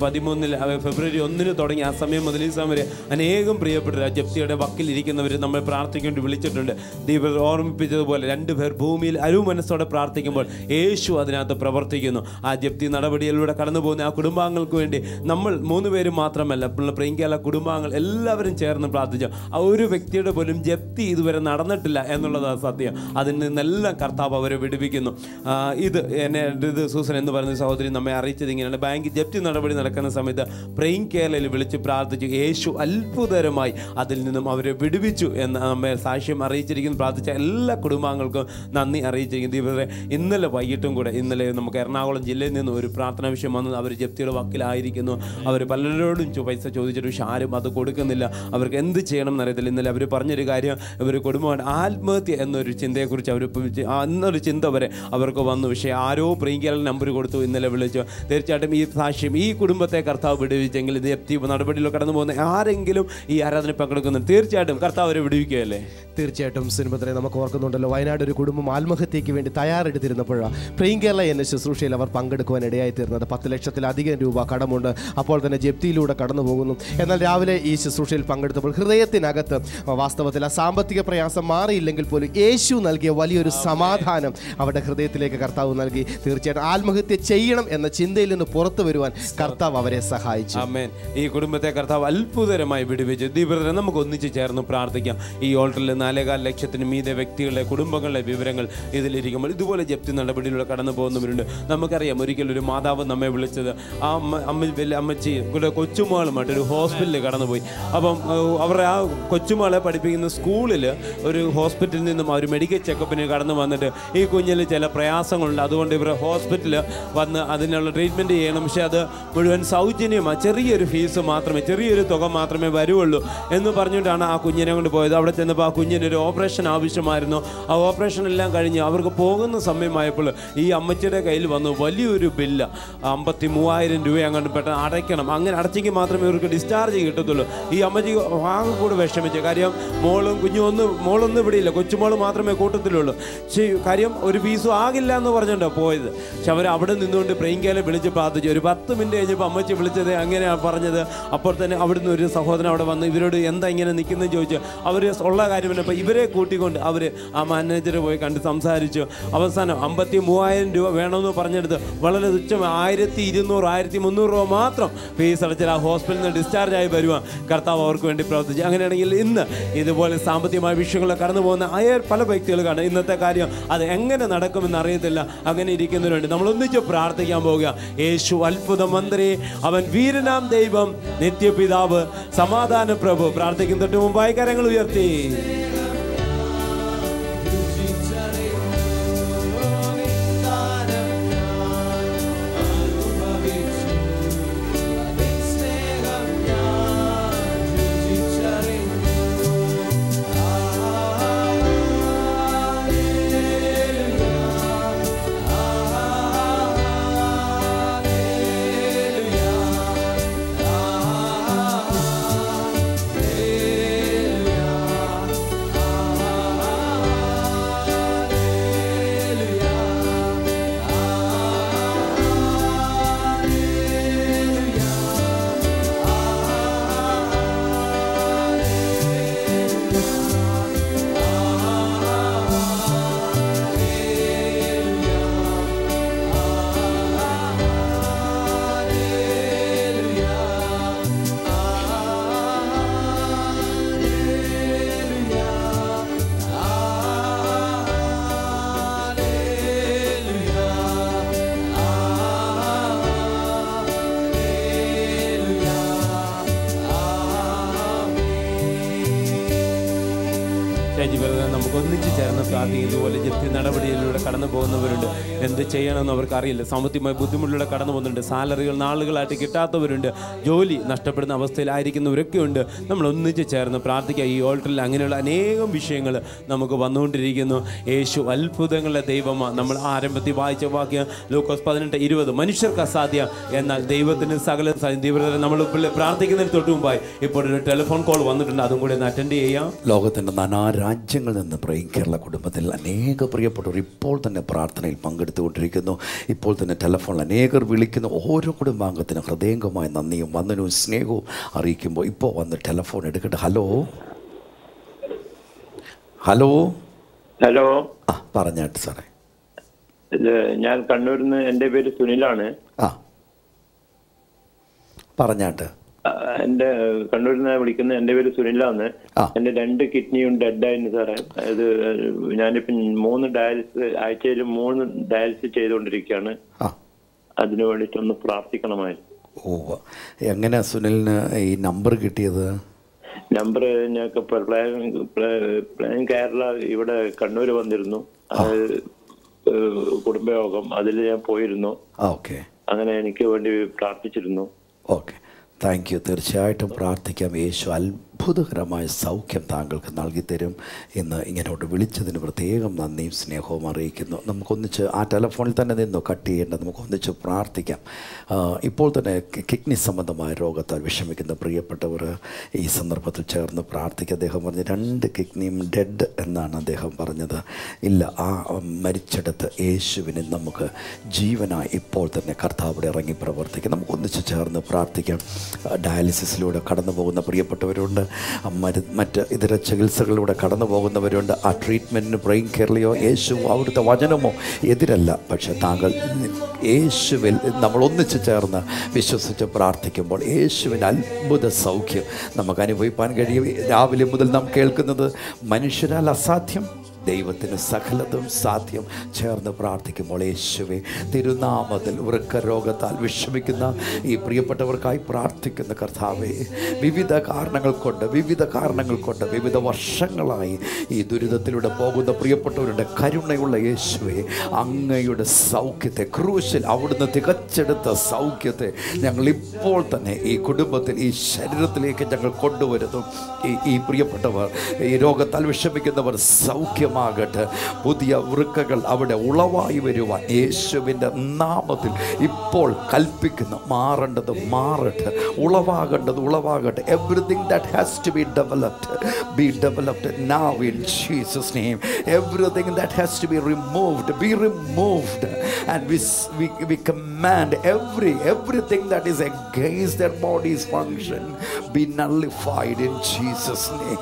[SPEAKER 2] 2013 ഫെബ്രുവരി 1 തുടങ്ങി ആ സമയം മുതൽ ഈ സമയം വരെ അനേകം പ്രിയപ്പെട്ടവർ ആ ജപ്തിയുടെ വക്കിലിരിക്കുന്നവർ നമ്മൾ പ്രാർത്ഥിക്കേണ്ടി വിളിച്ചിട്ടുണ്ട്. ദൈവം ഓർമ്മിപ്പിച്ചതുപോലെ 2 പേർ ഭൂമിയിൽ മനസ്സോടെ പ്രാർത്ഥിക്കുമ്പോൾ യേശു അതിനകത്ത് പ്രവർത്തിക്കുന്നു. ആ ജപ്തി നടപടിയിലൂടെ കടന്നു പോകുന്ന ആ കുടുംബാംഗങ്ങൾക്ക് വേണ്ടി നമ്മൾ 3 പേരും മാത്രമല്ല, പ്രേയിങ് കേരള കുടുംബാംഗങ്ങൾ എല്ലാവരും ചേർന്ന് പ്രാർത്ഥിച്ചു. ആ ഒരു വ്യക്തിയുടെ പോലും ജപ്തി ഇതുവരെ നടന്നിട്ടില്ല എന്നുള്ളതാണ് സത്യം. അതിൽ നിന്നെല്ലാം കർത്താവ് അവരെ വിടുവിക്കുന്നു. ഇത് സൂസൻ എന്ന് പറയുന്ന സഹോദരി നമ്മെ അറിയിച്ചത് ഇങ്ങനെയാണ്. ബാങ്ക് ജപ്തി നടപടി നടക്കുന്ന സമയത്ത് പ്രേയിങ് കേരളയിൽ വിളിച്ച് പ്രാർത്ഥിച്ചു. യേശു അത്ഭുതകരമായി അതിൽ നിന്നും അവരെ വിടുവിച്ചു എന്ന് നമ്മെ സാക്ഷ്യം അറിയിച്ചിരിക്കുന്നു. പ്രാർത്ഥിച്ച എല്ലാ കുടുംബാംഗങ്ങൾക്കും നന്ദി അറിയിച്ചിരിക്കുന്നു. ഇവരെ ഇന്നലെ വൈകിട്ടും കൂടെ നമുക്ക് എറണാകുളം ജില്ലയിൽ നിന്ന് ഒരു പ്രാർത്ഥന വിഷയം വന്നത്. അവർ ജപ്തിയുടെ വക്കിലായിരിക്കുന്നു. അവർ പലരോടും പൈസ ചോദിച്ചിട്ട് പക്ഷെ ആരും അത് കൊടുക്കുന്നില്ല. അവർക്ക് എന്ത് ചെയ്യണം എന്നറിയത്തില്ല. ഇന്നലെ അവർ പറഞ്ഞൊരു കാര്യം, ഇവർ കുടുംബമായിട്ട് ആത്മഹത്യ എന്നൊരു ചിന്തയെക്കുറിച്ച് അവർ എന്നൊരു ചിന്ത വരെ അവർക്ക് വന്നു. പക്ഷേ ആരോ പ്രേയിങ് കേരള നമ്പർ കൊടുത്തു, ഇന്നലെ വിളിച്ചു. തീർച്ചയായിട്ടും ഈ സാക്ഷ്യം ഈ കുടുംബത്തെ കർത്താവ് വിടുവിച്ചെങ്കിൽ ഇത് ജപ്തി നടപടിയിൽ കടന്നു പോകുന്ന ആരെങ്കിലും ഈ ആരാധന പങ്കെടുക്കുന്നു തീർച്ചയായിട്ടും കർത്താവ് അവരെ വിടുവിക്കുകയല്ലേ.
[SPEAKER 1] തീർച്ചയായിട്ടും സിനിമത്തിനെ നമുക്ക് ഓർക്കുന്നുണ്ടല്ലോ, വയനാട് ഒരു കുടുംബം ആത്മഹത്യയ്ക്ക് വേണ്ടി തയ്യാറെടുത്തിരുന്നപ്പോഴാണ് പ്രേയിങ് കേരള എന്ന ശുശ്രൂഷയിൽ അവർ പങ്കെടുക്കുവാൻ ഇടയായി തീർന്നത്. 10 ലക്ഷത്തിലധികം രൂപ കടമുണ്ട്. അപ്പോൾ തന്നെ ജപ്തിയിലൂടെ കടന്നു പോകുന്നു. എന്നാൽ രാവിലെ ഈ ശുശ്രൂഷയിൽ പങ്കെടുത്തപ്പോൾ ഹൃദയത്തിനകത്ത് വാസ്തവത്തിൽ ആ സാമ്പത്തിക പ്രയാസം മാറിയില്ലെങ്കിൽ പോലും യേശു നൽകിയ വലിയൊരു സമാധാനം അവരുടെ ഹൃദയത്തിലേക്ക് കർത്താവ് നൽകി. തീർച്ചയായിട്ടും ആത്മഹത്യ ചെയ്യണം എന്ന ചിന്തയിൽ നിന്ന് പുറത്തു വരുവാൻ കർത്താവ് അവരെ സഹായിച്ചു.
[SPEAKER 2] ആമേൻ. ഈ കുടുംബത്തെ കർത്താവ് അത്ഭുതകരമായി വിടുവിച്ചു. ദൈവത്തെ നമുക്ക് ഒന്നിച്ച് ചേർന്ന് പ്രാർത്ഥിക്കാം. ഈ ഓൾട്ടറിൽ 4.5 ലക്ഷത്തിന് മീതെ വ്യക്തികളുടെ കുടുംബങ്ങളുടെ വിവരങ്ങൾ ഇതിലിരിക്കുമ്പോൾ ഇതുപോലെ ജപ്തി നടപടിയിലൂടെ കടന്നു പോകുന്നവരുണ്ട്. നമുക്കറിയാം, ഒരിക്കലും ഒരു മാതാവ് നമ്മെ വിളിച്ചത് ആ അമ്മച്ചി കൊച്ചുമകളുമായിട്ട് ഒരു ഹോസ്പിറ്റലിൽ കടന്നുപോയി. അപ്പം അവരുടെ ആ കൊച്ചുമകളെ പഠിപ്പിക്കുന്ന സ്കൂളിൽ ഒരു ഹോസ്പിറ്റലിൽ നിന്നും അവർ മെഡിക്കൽ ചെക്കപ്പിന് കടന്നു വന്നിട്ട് ഈ കുഞ്ഞിൽ ചില പ്രയാസങ്ങളുണ്ട്, അതുകൊണ്ട് ഇവർ ഹോസ്പിറ്റലിൽ വന്ന് അതിനുള്ള ട്രീറ്റ്മെൻറ്റ് ചെയ്യണം. പക്ഷേ അത് മുഴുവൻ സൗജന്യമാണ്, ചെറിയൊരു ഫീസ് മാത്രമേ, ചെറിയൊരു തുക മാത്രമേ വരുള്ളൂ എന്ന് പറഞ്ഞുകൊണ്ടാണ് ആ കുഞ്ഞിനെ കൊണ്ട് പോയത്. അവിടെ ചെന്നപ്പോൾ ആ കുഞ്ഞ് കുഞ്ഞിനൊരു ഓപ്പറേഷൻ ആവശ്യമായിരുന്നു. ആ ഓപ്പറേഷൻ എല്ലാം കഴിഞ്ഞ് അവർക്ക് പോകുന്ന സമയമായപ്പോൾ ഈ അമ്മച്ചിയുടെ കയ്യിൽ വന്നു വലിയൊരു ബില്ല്, 53,000 രൂപ അങ്ങോട്ട് പെട്ടെന്ന് അടയ്ക്കണം. അങ്ങനെ അടച്ചെങ്കിൽ മാത്രമേ ഇവർക്ക് ഡിസ്ചാർജ് കിട്ടത്തുള്ളൂ. ഈ അമ്മച്ചി ഭാഗം കൂടെ വിഷമിച്ചു. കാര്യം മോളൊന്നും ഇവിടെ ഇല്ല, കൊച്ചുമോൾ മാത്രമേ കൂട്ടത്തിലുള്ളൂ. കാര്യം ഒരു ഫീസും ആകില്ല എന്ന് പറഞ്ഞുകൊണ്ടാണ് പോയത്. പക്ഷെ അവർ അവിടെ നിന്നുകൊണ്ട് പ്രേംകേരള വിളിച്ച് പ്രാർത്ഥിച്ചു. ഒരു 10 മിനിറ്റ് കഴിഞ്ഞപ്പോൾ അമ്മച്ചി വിളിച്ചത് അങ്ങനെയാണ് പറഞ്ഞത്. അപ്പോൾ തന്നെ അവിടുന്ന് ഒരു സഹോദരൻ അവിടെ വന്ന് ഇവരോട് എന്താ ഇങ്ങനെ നിൽക്കുന്നതെന്ന് ചോദിച്ചു. അവർ ഉള്ള കാര്യം പറഞ്ഞപ്പോൾ ഇവരെ കൂട്ടിക്കൊണ്ട് അവർ ആ മാനേജറെ പോയി കണ്ട് സംസാരിച്ചു. അവസാനം 53,000 രൂപ വേണമെന്ന് പറഞ്ഞെടുത്ത് വളരെ തുച്ഛം 1,200 1,300 രൂപ മാത്രം ഫീസ് അടച്ചാൽ ആ ഹോസ്പിറ്റലിൽ നിന്ന് ഡിസ്ചാർജ് ആയി വരുവാൻ കർത്താവ് അവർക്ക് വേണ്ടി പ്രവർത്തിച്ചു. അങ്ങനെയാണെങ്കിൽ ഇന്ന് ഇതുപോലെ സാമ്പത്തികമായ വിഷയങ്ങൾ കടന്നു പോകുന്ന പല വ്യക്തികൾ കാണും. ഇന്നത്തെ കാര്യം അത് എങ്ങനെ നടക്കുമെന്ന് അറിയത്തില്ല. അങ്ങനെ ഇരിക്കുന്നവരുണ്ട്. നമ്മൾ ഒന്നിച്ച് പ്രാർത്ഥിക്കാൻ പോവുക. യേശു അത്ഭുത മന്ത്രി, അവൻ വീരനാം ദൈവം, നിത്യപിതാവ്, സമാധാന പ്രഭു. പ്രാർത്ഥിക്കുന്ന തൊട്ട് മുമ്പായി കരങ്ങൾ ഉയർത്തി. നമുക്ക് ഒന്നിച്ച് ചേർന്ന് പ്രാർത്ഥിക്കും. ഇതുപോലെ ജപ്തി നടപടിയിലൂടെ കടന്നു പോകുന്നവരുണ്ട്. എന്ത് ചെയ്യണമെന്ന് അവർക്കറിയില്ല. സാമ്പത്തികമായി ബുദ്ധിമുട്ടിലൂടെ കടന്നു പോകുന്നുണ്ട്. സാലറികൾ നാളുകളായിട്ട് കിട്ടാത്തവരുണ്ട്. ജോലി നഷ്ടപ്പെടുന്ന അവസ്ഥയിലായിരിക്കുന്നവരൊക്കെ ഉണ്ട്. നമ്മൾ ഒന്നിച്ച് ചേർന്ന് പ്രാർത്ഥിക്കുക. ഈ ഓൾട്ടറിൽ അങ്ങനെയുള്ള അനേകം വിഷയങ്ങൾ നമുക്ക് വന്നുകൊണ്ടിരിക്കുന്നു. യേശു അത്ഭുതങ്ങളുടെ ദൈവമാണ്. നമ്മൾ ആരംഭത്തിൽ വായിച്ച വാക്യം ലൂക്കോസ് 18:20, മനുഷ്യർക്ക് അസാധ്യം എന്നാൽ ദൈവത്തിന് സകല സാധ്യം. നമ്മൾ പ്രാർത്ഥിക്കുന്നതിന് തൊട്ട് മുമ്പായി ഇപ്പോൾ ഒരു ടെലിഫോൺ കോൾ വന്നിട്ടുണ്ട്. അതും കൂടി ഒന്ന് അറ്റൻഡ് ചെയ്യാം.
[SPEAKER 3] ലോകത്തിൻ്റെ നാനാ രാജ്യങ്ങളിൽ നിന്ന് പ്രേയിങ് കേരള കുടുംബത്തിൽ അനേക പ്രിയപ്പെട്ടവർ ഇപ്പോൾ തന്നെ പ്രാർത്ഥനയിൽ പങ്കെടുത്തുകൊണ്ടിരിക്കുന്നു. ഇപ്പോൾ തന്നെ ടെലിഫോണിൽ അനേകർ വിളിക്കുന്നു. ഓരോ കുടുംബാംഗത്തിനും ഹൃദയംഗമായ നന്ദിയും വന്ദനവും സ്നേഹവും അറിയിക്കുമ്പോൾ ഇപ്പോൾ വന്ന് ടെലിഫോൺ എടുക്കട്ടെ. ഹലോ ഹലോ
[SPEAKER 4] ഹലോ,
[SPEAKER 3] പറഞ്ഞാട്ട് സാറേ.
[SPEAKER 4] ഞാൻ കണ്ണൂരിൽ നിന്ന്, എൻ്റെ പേര് സുനിലാണ്.
[SPEAKER 3] പറഞ്ഞാട്ട്.
[SPEAKER 4] എൻ്റെ കണ്ണൂരിൽ നിന്ന് വിളിക്കുന്നത്. എൻ്റെ പേര് സുനിലാണ്. എൻ്റെ 2 കിഡ്നിയും ഡെഡായിരുന്നു സാറേ. അത് ഞാനിപ്പം 3 ഡയാലിസിസ്, ആഴ്ചയിൽ 3 ഡയാലിസിസ് ചെയ്തുകൊണ്ടിരിക്കുകയാണ്. അതിനു വേണ്ടിയിട്ടൊന്ന് പ്രാർത്ഥിക്കണമായിരുന്നു.
[SPEAKER 3] ഓ, എങ്ങനെ സുനിലിന് ഈ നമ്പർ കിട്ടിയത്?
[SPEAKER 4] നമ്പർ ഞങ്ങൾക്ക് പ്ലേയിങ് കേരള ഇവിടെ കണ്ണൂർ വന്നിരുന്നു, കുടുംബയോഗം. അതിൽ ഞാൻ പോയിരുന്നു.
[SPEAKER 3] ഓക്കെ,
[SPEAKER 4] അങ്ങനെ എനിക്ക് വേണ്ടി പ്രാർത്ഥിച്ചിരുന്നു.
[SPEAKER 3] Okay, thank you. തീർച്ചയായിട്ടും പ്രാർത്ഥിക്കാം. യേശു അത്ഭുതകരമായ സൗഖ്യം താങ്കൾക്ക് നൽകിത്തരും. ഇന്ന് ഇങ്ങോട്ട് വിളിച്ചതിന് പ്രത്യേകം നന്ദിയും സ്നേഹവും അറിയിക്കുന്നു. നമുക്കൊന്നിച്ച് ആ ടെലിഫോണിൽ തന്നെ നിന്നു കട്ട് ചെയ്യേണ്ടത്. നമുക്കൊന്നിച്ച് പ്രാർത്ഥിക്കാം. ഇപ്പോൾ തന്നെ കിഡ്നി സംബന്ധമായ രോഗത്താൽ വിഷമിക്കുന്ന പ്രിയപ്പെട്ടവർ ഈ സന്ദർഭത്തിൽ ചേർന്ന് പ്രാർത്ഥിക്കുക. അദ്ദേഹം പറഞ്ഞ് 2 കിഡ്നിയും ഡെഡ് എന്നാണ് അദ്ദേഹം പറഞ്ഞത്. ഇല്ല, ആ മരിച്ചെടുത്ത് യേശുവിനെ നമുക്ക് ജീവനായി ഇപ്പോൾ തന്നെ കർത്താവിടെ ഇറങ്ങി പ്രവർത്തിക്കാം. നമുക്കൊന്നിച്ച് ചേർന്ന് പ്രാർത്ഥിക്കാം. ഡയാലിസിസിലൂടെ കടന്നു പോകുന്ന പ്രിയപ്പെട്ടവരുണ്ട്, മറ്റ് ഇതര ചികിത്സകളിലൂടെ കടന്നു പോകുന്നവരുണ്ട്. ആ ട്രീറ്റ്മെൻറ്റിന് പ്രേയിങ് കേരളയോ യേശുവോ അവിടുത്തെ വചനമോ എതിരല്ല. പക്ഷെ താങ്കൾ യേശുവിൽ നമ്മൾ ഒന്നിച്ച് ചേർന്ന് വിശ്വസിച്ച് പ്രാർത്ഥിക്കുമ്പോൾ യേശുവിൻ്റെ അത്ഭുത സൗഖ്യം നമുക്ക് അനുഭവിക്കാൻ കഴിയും. രാവിലെ മുതൽ നാം കേൾക്കുന്നത് മനുഷ്യരാൽ അസാധ്യം, ദൈവത്തിന് സകലതും സാധ്യം. ചേർന്ന് പ്രാർത്ഥിക്കുമ്പോൾ യേശുവേ, തിരുനാമത്തിൽ വൃക്കരോഗത്താൽ വിഷമിക്കുന്ന ഈ പ്രിയപ്പെട്ടവർക്കായി പ്രാർത്ഥിക്കുന്ന കർത്താവേ, വിവിധ കാരണങ്ങൾ കൊണ്ട് വിവിധ വർഷങ്ങളായി ഈ ദുരിതത്തിലൂടെ പോകുന്ന പ്രിയപ്പെട്ടവരുടെ കരുണയുള്ള യേശുവേ, അങ്ങയുടെ സൗഖ്യത്തെ ക്രൂശിൽ അവിടുന്ന് തികച്ചെടുത്ത സൗഖ്യത്തെ ഞങ്ങൾ ഇപ്പോൾ തന്നെ ഈ കുടുംബത്തിൽ, ഈ ശരീരത്തിലേക്ക് ഞങ്ങൾ കൊണ്ടുവരുന്നു. ഈ പ്രിയപ്പെട്ടവർ, ഈ രോഗത്താൽ വിഷമിക്കുന്നവർ സൗഖ്യമാകട്ടെ. പുതിയ വൃക്കകൾ അവിടെ ഉളവായി വരുവാൻ യേശുവിൻ്റെ നാമത്തിൽ ഇപ്പോൾ കൽപ്പിക്കുന്നു. മാറേണ്ടത് മാറട്ടെ, ഉളവാകേണ്ടത് ഉളവാകട്ടെ. Everything that has to be developed now in Jesus' name. Everything that has to be removed, be removed. And we command everything that is against their body's function be nullified in Jesus' name.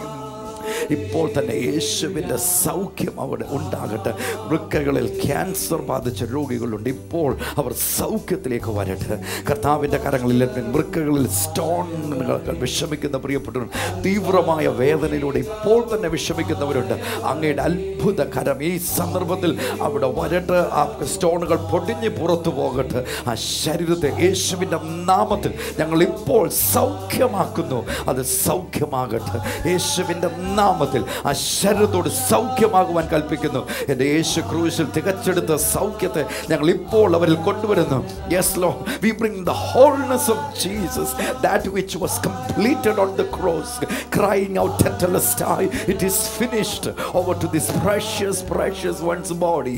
[SPEAKER 3] ഇപ്പോൾ തന്നെ യേശുവിൻ്റെ സൗഖ്യം അവിടെ ഉണ്ടാകട്ടെ. വൃക്കകളിൽ ക്യാൻസർ ബാധിച്ച രോഗികളുണ്ട്, ഇപ്പോൾ അവർ സൗഖ്യത്തിലേക്ക് വരട്ടെ. കർത്താവിൻ്റെ കരങ്ങളിൽ വൃക്കകളിൽ സ്റ്റോണുകൾ വിഷമിക്കുന്ന പ്രിയപ്പെട്ടവർ, തീവ്രമായ വേദനയിലൂടെ ഇപ്പോൾ തന്നെ വിഷമിക്കുന്നവരുണ്ട്. അങ്ങയുടെ അത്ഭുത കരം ഈ സന്ദർഭത്തിൽ അവിടെ വരട്ടെ. ആ സ്റ്റോണുകൾ പൊടിഞ്ഞ് പുറത്തു പോകട്ടെ. ആ ശരീരത്തെ യേശുവിൻ്റെ നാമത്തിൽ ഞങ്ങൾ ഇപ്പോൾ സൗഖ്യമാക്കുന്നു. അത് സൗഖ്യമാകട്ടെ. യേശുവിൻ്റെ നാമത്തിൽ ആ ശരീരത്തോട് സൗഖ്യമാകുവാൻ കൽപ്പിക്കുന്നു. എൻ്റെ യേശു ക്രൂശിൽ തികച്ചെടുത്ത സൗഖ്യത്തെ ഞങ്ങൾ ഇപ്പോൾ അവരിൽ കൊണ്ടുവരുന്നു. Yes Lord, we bring the wholeness of Jesus, that which was completed on the cross, crying out tetelestai, it is finished, over to this precious one's body.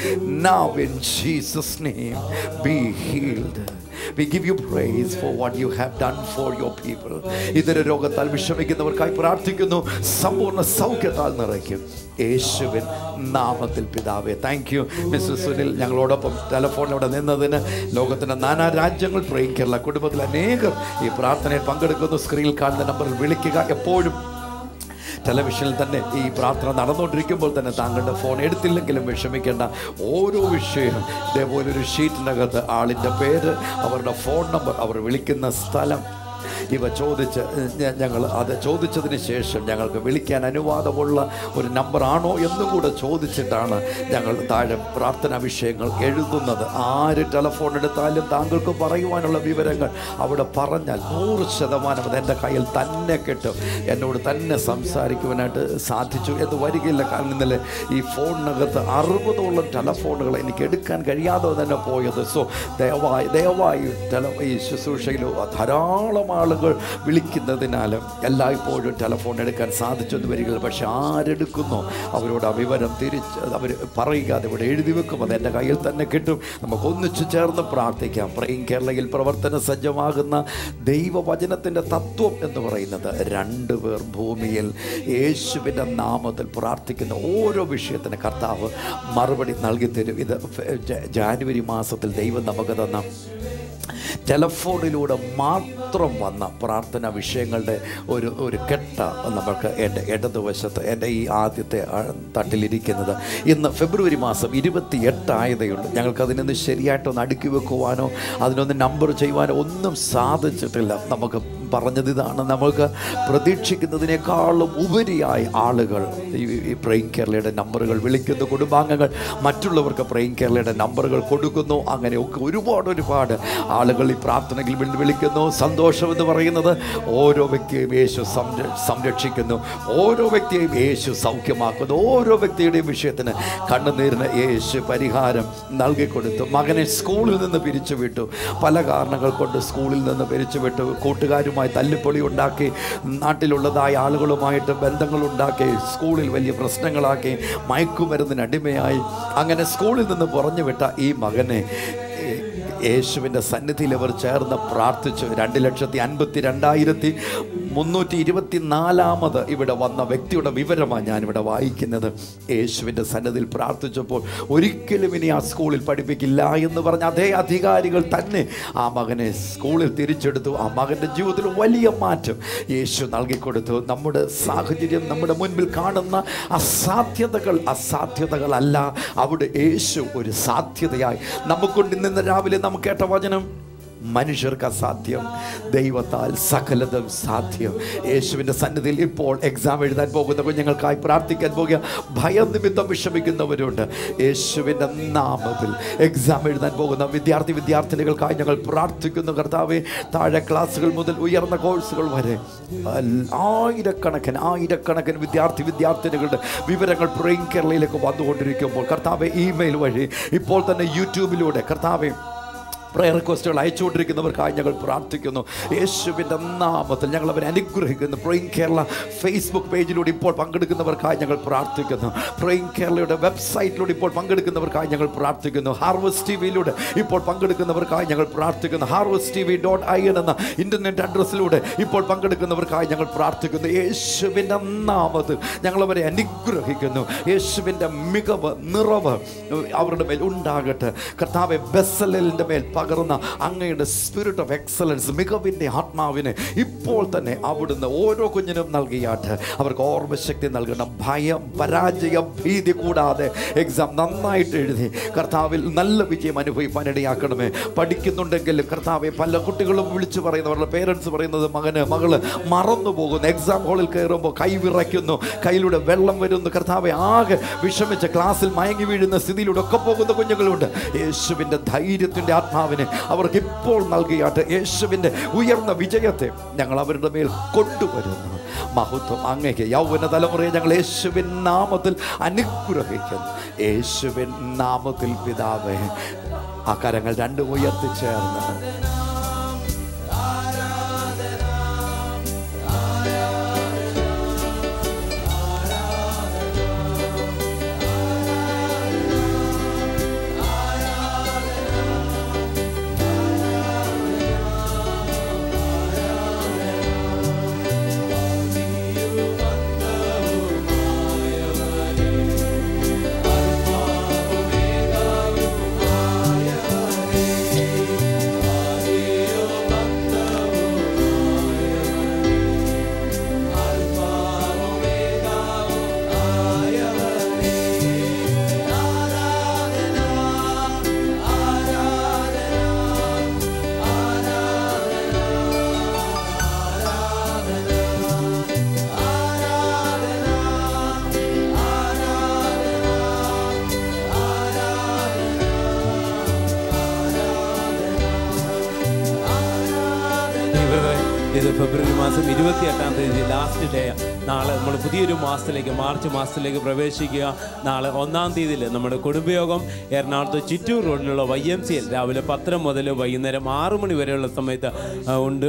[SPEAKER 3] Now in Jesus' name, be healed. We give you praise for what you have done for your people. ഇതര രോഗത്താൽ വിഷമിക്കുന്നവർക്കായി പ്രാർത്ഥിക്കുന്നു. സമ്പൂർണ്ണ സൗഖ്യത്താൽ നിറയ്ക്കും യേശുവിൻ നാമത്തിൽ പിതാവേ. താങ്ക് യു മിസ്റ്റർ സുനിൽ, ഞങ്ങളോടൊപ്പം ടെലഫോണിലൂടെ നിന്നതിന്. ലോകത്തിൻ്റെ നാനാ രാജ്യങ്ങൾ പ്രേയിങ് കേരള കുടുംബത്തിൽ അനേകർ ഈ പ്രാർത്ഥനയിൽ പങ്കെടുക്കുന്നു. സ്ക്രീനിൽ കാണുന്ന നമ്പറിൽ വിളിക്കുക. എപ്പോഴും ടെലിവിഷനിൽ തന്നെ ഈ പ്രാർത്ഥന നടന്നുകൊണ്ടിരിക്കുമ്പോൾ തന്നെ താങ്കളുടെ ഫോൺ എടുത്തില്ലെങ്കിലും വിഷമിക്കേണ്ട. ഓരോ വിഷയവും ഇതേപോലെ ഒരു ഷീറ്റിനകത്ത് ആളിൻ്റെ പേര്, അവരുടെ ഫോൺ നമ്പർ, അവർ വിളിക്കുന്ന സ്ഥലം ഇവ ചോദിച്ച് ഞങ്ങൾ അത് ചോദിച്ചതിന് ശേഷം ഞങ്ങൾക്ക് വിളിക്കാൻ അനുവാദമുള്ള ഒരു നമ്പറാണോ എന്നും കൂടെ ചോദിച്ചിട്ടാണ് ഞങ്ങൾ താഴെ പ്രാർത്ഥനാ വിഷയങ്ങൾ എഴുതുന്നത്. ആര് ടെലഫോൺ എടുത്താലും താങ്കൾക്ക് പറയുവാനുള്ള വിവരങ്ങൾ അവിടെ പറഞ്ഞാൽ 100% അത് എൻ്റെ കയ്യിൽ തന്നെ കിട്ടും. എന്നോട് തന്നെ സംസാരിക്കുവാനായിട്ട് സാധിച്ചു എന്ന് വരികയില്ല. കാരണം ഇന്നലെ ഈ ഫോണിനകത്ത് 60ഓളം ടെലഫോണുകൾ എനിക്ക് എടുക്കാൻ കഴിയാതെ തന്നെ പോയത്. സോ ദയവായി ഈ ശുശ്രൂഷയിൽ ധാരാളം ആളുകൾ വിളിക്കുന്നതിനാലും എല്ലായ്പ്പോഴും ടെലഫോൺ എടുക്കാൻ സാധിച്ചെന്ന് വരികയില്ല. പക്ഷെ ആരെടുക്കുന്നോ അവരോട് ആ വിവരം അവർ പറയുക, അതിവിടെ എഴുതി വെക്കും, അത് എൻ്റെ കയ്യിൽ തന്നെ കിട്ടും. നമുക്ക് ഒന്നിച്ചു ചേർന്ന് പ്രാർത്ഥിക്കാം. പ്രേയിങ് കേരളയിൽ പ്രവർത്തന സജ്ജമാകുന്ന ദൈവവചനത്തിൻ്റെ തത്വം എന്ന് പറയുന്നത് 2 പേർ ഭൂമിയിൽ യേശുവിൻ്റെ നാമത്തിൽ പ്രാർത്ഥിക്കുന്ന ഓരോ വിഷയത്തിന് കർത്താവ് മറുപടി നൽകി തരും. ഇത് ജാനുവരി മാസത്തിൽ ദൈവം നമുക്ക് തന്ന ടെലഫോണിലൂടെ മാത്രം വന്ന പ്രാർത്ഥന വിഷയങ്ങളുടെ ഒരു കെട്ട നമുക്ക് എൻ്റെ ഇടതുവശത്ത് എൻ്റെ ഈ ആദ്യത്തെ തട്ടിലിരിക്കുന്നത്. ഇന്ന് ഫെബ്രുവരി മാസം 28 ആയതേയുള്ളൂ. ഞങ്ങൾക്കതിനൊന്ന് ശരിയായിട്ടൊന്ന് അടുക്കി വെക്കുവാനോ അതിനൊന്ന് നമ്പർ ചെയ്യുവാനോ ഒന്നും സാധിച്ചിട്ടില്ല. നമുക്ക് പറഞ്ഞത് ഇതാണ്, നമുക്ക് പ്രതീക്ഷിക്കുന്നതിനേക്കാളും ഉപരിയായി ആളുകൾ ഈ പ്രേയിങ് കേരളയുടെ നമ്പറുകൾ വിളിക്കുന്നു. കുടുംബാംഗങ്ങൾ മറ്റുള്ളവർക്ക് പ്രേയിങ് കേരളയുടെ നമ്പറുകൾ കൊടുക്കുന്നു. അങ്ങനെയൊക്കെ ഒരുപാട് ആളുകൾ ഈ പ്രാർത്ഥനയിൽ വിളിക്കുന്നു. സന്തോഷം എന്ന് പറയുന്നത് ഓരോ വ്യക്തിയെയും യേശു സംരക്ഷിക്കുന്നു, ഓരോ വ്യക്തിയെയും യേശു സൗഖ്യമാക്കുന്നു, ഓരോ വ്യക്തിയുടെയും വിഷയത്തിന് കണ്ണുനീരിന് യേശു പരിഹാരം നൽകിക്കൊടുത്തു. മകനെ സ്കൂളിൽ നിന്ന് പിരിച്ചുവിട്ടു, പല കാരണങ്ങൾ കൊണ്ട് സ്കൂളിൽ നിന്ന് പിരിച്ചുവിട്ടു. കൂട്ടുകാരുമായി തല്ലിപ്പൊളി ഉണ്ടാക്കി, നാട്ടിലുള്ളതായ ആളുകളുമായിട്ട് ബന്ധങ്ങളുണ്ടാക്കി, സ്കൂളിൽ വലിയ പ്രശ്നങ്ങളാക്കി, മയക്കുമരുന്നിന് അടിമയായി. അങ്ങനെ സ്കൂളിൽ നിന്ന് പുറഞ്ഞു വിട്ട ഈ മകനെ യേശുവിൻ്റെ സന്നിധിയിൽ അവർ ചേർന്ന് പ്രാർത്ഥിച്ചു. 2,52,324 ഇവിടെ വന്ന വ്യക്തിയുടെ വിവരമാണ് ഞാനിവിടെ വായിക്കുന്നത്. യേശുവിൻ്റെ സന്നിധിയിൽ പ്രാർത്ഥിച്ചപ്പോൾ ഒരിക്കലും ഇനി ആ സ്കൂളിൽ പഠിപ്പിക്കില്ല എന്ന് പറഞ്ഞ അതേ അധികാരികൾ തന്നെ ആ മകനെ സ്കൂളിൽ തിരിച്ചെടുത്തു. ആ മകൻ്റെ ജീവിതത്തിൽ വലിയ മാറ്റം യേശു നൽകിക്കൊടുത്തു. നമ്മുടെ സാഹചര്യം, നമ്മുടെ മുൻപിൽ കാണുന്ന അസാധ്യതകളല്ല, അവിടെ യേശു ഒരു സാധ്യതയായി നമുക്കൊണ്ട്. ഇന്ന് രാവിലെ നാം കേട്ട വചനം മനുഷ്യർക്ക് അസാധ്യം, ദൈവത്താൽ സകലതും സാധ്യം. യേശുവിൻ്റെ സന്നിധിയിൽ ഇപ്പോൾ എക്സാം എഴുതാൻ പോകുന്ന കുഞ്ഞുങ്ങൾക്കായി പ്രാർത്ഥിക്കാൻ പോകുക. ഭയം നിമിത്തം വിഷമിക്കുന്നവരുണ്ട്. യേശുവിൻ്റെ നാമത്തിൽ എക്സാം എഴുതാൻ പോകുന്ന വിദ്യാർത്ഥിനികൾക്കായി ഞങ്ങൾ പ്രാർത്ഥിക്കുന്നു കർത്താവേ. താഴെ ക്ലാസ്സുകൾ മുതൽ ഉയർന്ന കോഴ്സുകൾ വരെ ആയിരക്കണക്കിന് വിദ്യാർത്ഥിനികളുടെ വിവരങ്ങൾ പ്രേയിങ് കേരളയിലേക്ക് വന്നുകൊണ്ടിരിക്കുമ്പോൾ കർത്താവെ, ഇമെയിൽ വഴി ഇപ്പോൾ തന്നെ യൂട്യൂബിലൂടെ കർത്താവെ പ്രയർ റിക്വസ്റ്റുകൾ അയച്ചുകൊണ്ടിരിക്കുന്നവർക്കായി ഞങ്ങൾ പ്രാർത്ഥിക്കുന്നു. യേശുവിൻ്റെ നാമത്തിൽ ഞങ്ങൾ അവരെ അനുഗ്രഹിക്കുന്നു. പ്രേയിങ് കേരള ഫേസ്ബുക്ക് പേജിലൂടെ ഇപ്പോൾ പങ്കെടുക്കുന്നവർക്കായി ഞങ്ങൾ പ്രാർത്ഥിക്കുന്നു. പ്രേയിങ് കേരളയുടെ വെബ്സൈറ്റിലൂടെ ഇപ്പോൾ പങ്കെടുക്കുന്നവർക്കായി ഞങ്ങൾ പ്രാർത്ഥിക്കുന്നു. ഹാർവസ്റ്റ് ടിവിയിലൂടെ ഇപ്പോൾ പങ്കെടുക്കുന്നവർക്കായി ഞങ്ങൾ പ്രാർത്ഥിക്കുന്നു. harvesttv.in എന്ന ഇൻ്റർനെറ്റ് അഡ്രസ്സിലൂടെ ഇപ്പോൾ പങ്കെടുക്കുന്നവർക്കായി ഞങ്ങൾ പ്രാർത്ഥിക്കുന്നു. യേശുവിൻ്റെ നാമത്തിൽ ഞങ്ങളവരെ അനുഗ്രഹിക്കുന്നു. യേശുവിൻ്റെ മികവ്, നിറവ് അവരുടെ മേൽ ഉണ്ടാകട്ടെ കർത്താവെ. ബെസലേലിൻ്റെ മേൽ പകർന്ന അങ്ങയുടെ സ്പിരിറ്റ് ഓഫ് എക്സലൻസ്, മികവിൻ്റെ ആത്മാവിനെ ഇപ്പോൾ തന്നെ അവിടുന്ന് ഓരോ കുഞ്ഞിനും നൽകിയാട്ട് അവർക്ക് ഓർമ്മശക്തി നൽകണം. ഭയം, പരാജയം, ഭീതി കൂടാതെ എക്സാം നന്നായിട്ട് എഴുതി കർത്താവിൽ നല്ല വിജയം അനുഭവിക്കാൻ ഇടയാക്കണമേ. പഠിക്കുന്നുണ്ടെങ്കിലും കർത്താവെ, പല കുട്ടികളും വിളിച്ചു പറയുന്നവരുടെ പേരൻസ് പറയുന്നത് മകള് മറന്നു പോകുന്നു. എക്സാം ഹാളിൽ കയറുമ്പോൾ കൈ വിറയ്ക്കുന്നു, കയ്യിലൂടെ വെള്ളം വരുന്നു. കർത്താവെ, ആകെ വിഷമിച്ച് ക്ലാസ്സിൽ മയങ്ങി വീഴുന്ന സ്ഥിതിയിലൂടെ ഒക്കെ പോകുന്ന കുഞ്ഞുങ്ങളുണ്ട്. യേശുവിൻ്റെ ധൈര്യത്തിൻ്റെ ആത്മാവിനെ അവർക്ക് ഇപ്പോൾ നൽകിയാട്ട് യേശുവിൻ്റെ ഉയർന്ന വിജയത്തെ ഞങ്ങൾ അവരുടെ മേൽ കൊണ്ടുവരുന്നു. മഹത്വം അങ്ങേക്ക്. യൗവന തലമുറയെ ഞങ്ങൾ യേശുവിൻ നാമത്തിൽ അനുഗ്രഹിക്കുന്നു. യേശുവിൻ നാമത്തിൽ പിതാവേ. ആ കരങ്ങൾ രണ്ടും ഉയർത്തിച്ചേർന്ന്
[SPEAKER 2] ഇത് ഫെബ്രുവരി മാസം 28-ാം തീയതി ലാസ്റ്റ് ഡേ. നാളെ നമ്മൾ പുതിയൊരു മാസത്തിലേക്ക്, മാർച്ച് മാസത്തിലേക്ക് പ്രവേശിക്കുക. നാളെ 1-ാം തീയതിയിൽ നമ്മുടെ കുടുംബയോഗം എറണാകുളത്ത് ചിറ്റൂർ റോഡിലുള്ള YMCL രാവിലെ 10 മുതൽ വൈകുന്നേരം 6 മണി വരെയുള്ള സമയത്ത് ഉണ്ട്.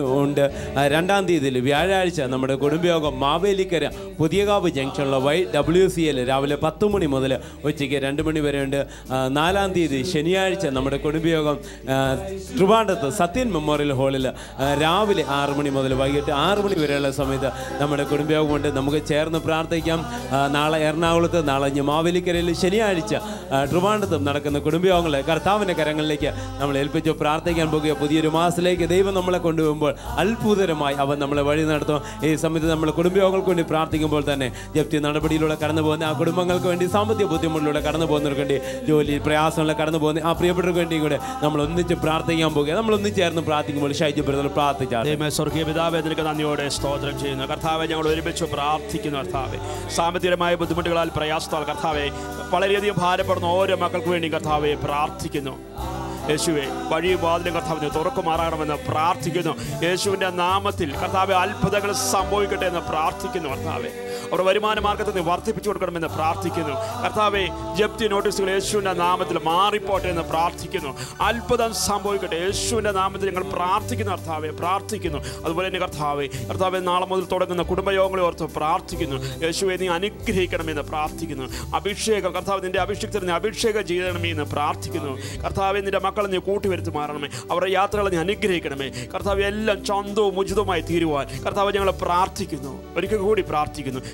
[SPEAKER 2] 2-ാം തീയതിയിൽ വ്യാഴാഴ്ച നമ്മുടെ കുടുംബയോഗം മാവേലിക്കര പുതിയകാവ് ജംഗ്ഷനിലുള്ള YWCL രാവിലെ 10 മണി മുതൽ ഉച്ചയ്ക്ക് 2 മണി വരെ ഉണ്ട്. 4-ാം തീയതി ശനിയാഴ്ച നമ്മുടെ കുടുംബയോഗം ട്രിവാൻഡ്രത്ത് സത്യൻ മെമ്മോറിയൽ ഹാളിൽ രാവിലെ 6 മണി മുതൽ വൈകിട്ട് 6 മണി വരെയുള്ള സമയത്ത് നമ്മുടെ കുടുംബയോഗമുണ്ട്. നമുക്ക് ചേർന്ന് പ്രാർത്ഥിക്കാം. നാളെ എറണാകുളത്ത്, നാളെ മാവേലിക്കരയിൽ, ശനിയാഴ്ച ട്രിവാൻഡ്രത്തും നടക്കുന്ന കുടുംബയോഗങ്ങളെ കർത്താവിൻ്റെ കരങ്ങളിലേക്ക് നമ്മൾ ഏൽപ്പിച്ച് പ്രാർത്ഥിക്കാൻ പോകുക. പുതിയൊരു മാസത്തിലേക്ക് ദൈവം നമ്മളെ കൊണ്ടുപോകുമ്പോൾ അത്ഭുതകരമായി അവൻ നമ്മളെ വഴി നടത്തും. ഈ സമയത്ത് നമ്മൾ കുടുംബയോഗങ്ങൾക്ക് വേണ്ടി പ്രാർത്ഥിക്കുമ്പോൾ തന്നെ ജപ്തി നടപടിയിലൂടെ കടന്നു പോകുന്ന ആ കുടുംബങ്ങൾക്ക് വേണ്ടി, സാമ്പത്തിക ബുദ്ധിമുട്ടിലൂടെ കടന്നു പോകുന്നവർക്ക് വേണ്ടി, ജോലി പ്രയാസങ്ങളിലൂടെ കടന്നു പോകുന്ന ആ പ്രിയപ്പെട്ടവർക്ക് വേണ്ടി കൂടെ നമ്മൾ ഒന്നിച്ച് പ്രാർത്ഥിക്കാൻ പോകുക. നമ്മൾ ഒന്നിച്ചേർന്ന് പ്രാർത്ഥിക്കുമ്പോൾ ഷൈജബ്രതൽ പ്രാർത്ഥിച്ചാൽ.
[SPEAKER 5] സ്വർഗീയ പിതാവേ, നിനക്ക് നന്ദിയോടെ സ്തോത്രം ചെയ്യുന്നു കർത്താവെ. ഞങ്ങൾ ഒരുമിച്ച് പ്രാർത്ഥിക്കുന്നു കർത്താവെ. സാമ്പത്തികമായ ബുദ്ധിമുട്ടുകളാൽ, പ്രയാസത്താൽ കർത്താവെ വളരെയധികം ഭാരപ്പെടുന്ന ഓരോ മക്കൾക്ക് വേണ്ടി കർത്താവെ പ്രാർത്ഥിക്കുന്നു. യേശുവെ, വഴിയും വാതിലും കർത്താവിനെ തുറക്കുമാറാകണമെന്ന് പ്രാർത്ഥിക്കുന്നു. യേശുവിൻ്റെ നാമത്തിൽ കർത്താവെ അത്ഭുതങ്ങൾ സംഭവിക്കട്ടെ എന്ന് പ്രാർത്ഥിക്കുന്നു കർത്താവെ. അവർ വരുമാന മാർഗത്തെ വർദ്ധിപ്പിച്ചു കൊടുക്കണമെന്ന് പ്രാർത്ഥിക്കുന്നു കർത്താവെ. ജപ്തി നോട്ടീസുകൾ യേശുവിൻ്റെ നാമത്തിൽ മാറിപ്പോട്ടെ എന്ന് പ്രാർത്ഥിക്കുന്നു. അത്ഭുതം സംഭവിക്കട്ടെ യേശുവിൻ്റെ നാമത്തിൽ ഞങ്ങൾ പ്രാർത്ഥിക്കുന്നു കർത്താവെ, പ്രാർത്ഥിക്കുന്നു. അതുപോലെ തന്നെ കർത്താവെ നാളെ മുതൽ തുടങ്ങുന്ന കുടുംബയോഗങ്ങളെ ഓർത്ത് പ്രാർത്ഥിക്കുന്നു. യേശുവെ, നീ അനുഗ്രഹിക്കണമെന്ന് പ്രാർത്ഥിക്കുന്നു. അഭിഷേകം കർത്താവ്, നിൻ്റെ അഭിഷേകത്തിന് അഭിഷേകം ചെയ്യണമേ എന്ന് പ്രാർത്ഥിക്കുന്നു കർത്താവെ. നിൻ്റെ മക്കളെ നീ കൂട്ടിവരുത്തി മാറണമേ. അവരുടെ യാത്രകളെ നീ അനുഗ്രഹിക്കണമേ കർത്താവ്. എല്ലാം ചന്തവും ഉചിതവുമായി തീരുവാൻ കർത്താവ് ഞങ്ങൾ പ്രാർത്ഥിക്കുന്നു. ഒരിക്കൽ കൂടി പ്രാർത്ഥിക്കുന്നു